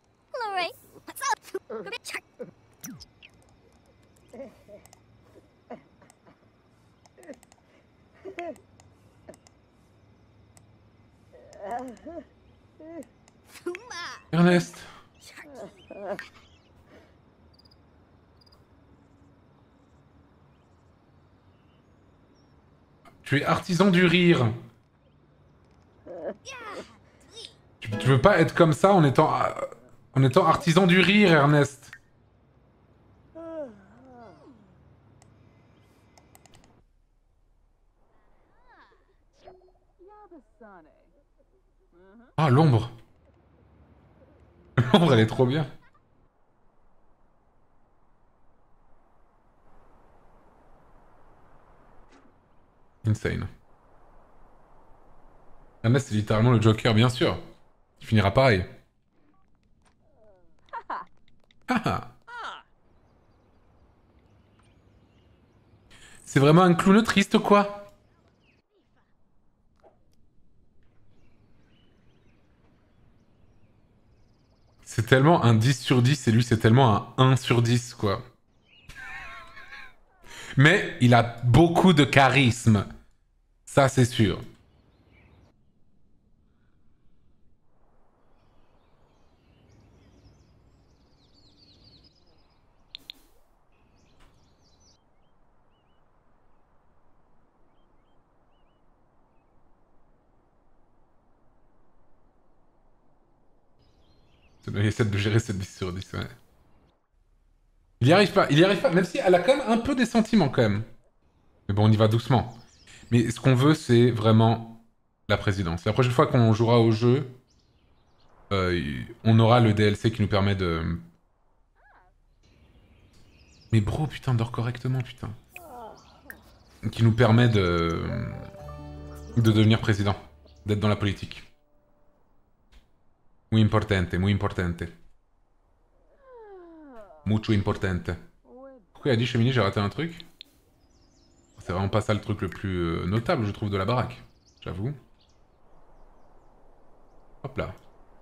Ernest. Tu es artisan du rire. Tu veux pas être comme ça en étant artisan du rire, Ernest. Ah, l'ombre. L'ombre, elle est trop bien. Insane. Ernest, c'est littéralement le Joker, bien sûr. Il finira pareil. C'est vraiment un clown triste, quoi. C'est tellement un 10 sur 10 et lui, c'est tellement un 1 sur 10, quoi. Mais il a beaucoup de charisme. Ça, c'est sûr. Il essaie de gérer cette 10 sur 10, ouais. Il y arrive pas, même si elle a quand même un peu des sentiments, quand même. Mais bon, on y va doucement. Mais ce qu'on veut, c'est vraiment la présidence. La prochaine fois qu'on jouera au jeu, on aura le DLC qui nous permet de... Mais bro, putain, dors correctement, putain. Qui nous permet de... De devenir président. D'être dans la politique. Muy importante, muy importante. Mucho importante. Pourquoi il a dit Chemini, j'ai raté un truc? C'est vraiment pas ça le truc le plus notable, je trouve, de la baraque. J'avoue. Hop là.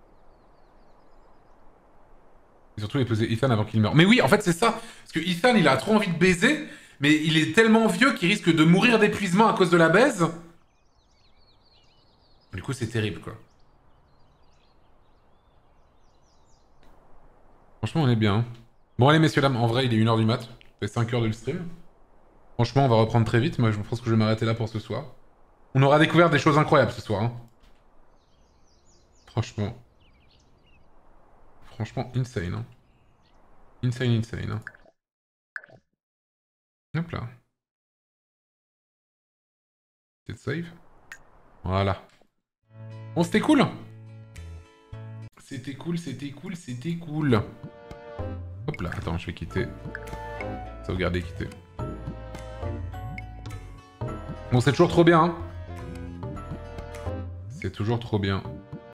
Et surtout épouser Ethan avant qu'il meure. Mais oui, en fait, c'est ça. Parce que Ethan, il a trop envie de baiser, mais il est tellement vieux qu'il risque de mourir d'épuisement à cause de la baise. Du coup, c'est terrible, quoi. Franchement, on est bien. Bon, allez, messieurs, dames, en vrai, il est 1h du mat. Ça fait 5 heures de le stream. Franchement, on va reprendre très vite. Moi, je pense que je vais m'arrêter là pour ce soir. On aura découvert des choses incroyables ce soir. Hein. Franchement. Franchement, insane. Hein. Insane, insane. Hein. Hop là. C'est save. Voilà. Bon, c'était cool. C'était cool, c'était cool, c'était cool. Hop là, attends, je vais quitter. Sauvegarder, quitter. Bon, c'est toujours trop bien. Hein. C'est toujours trop bien.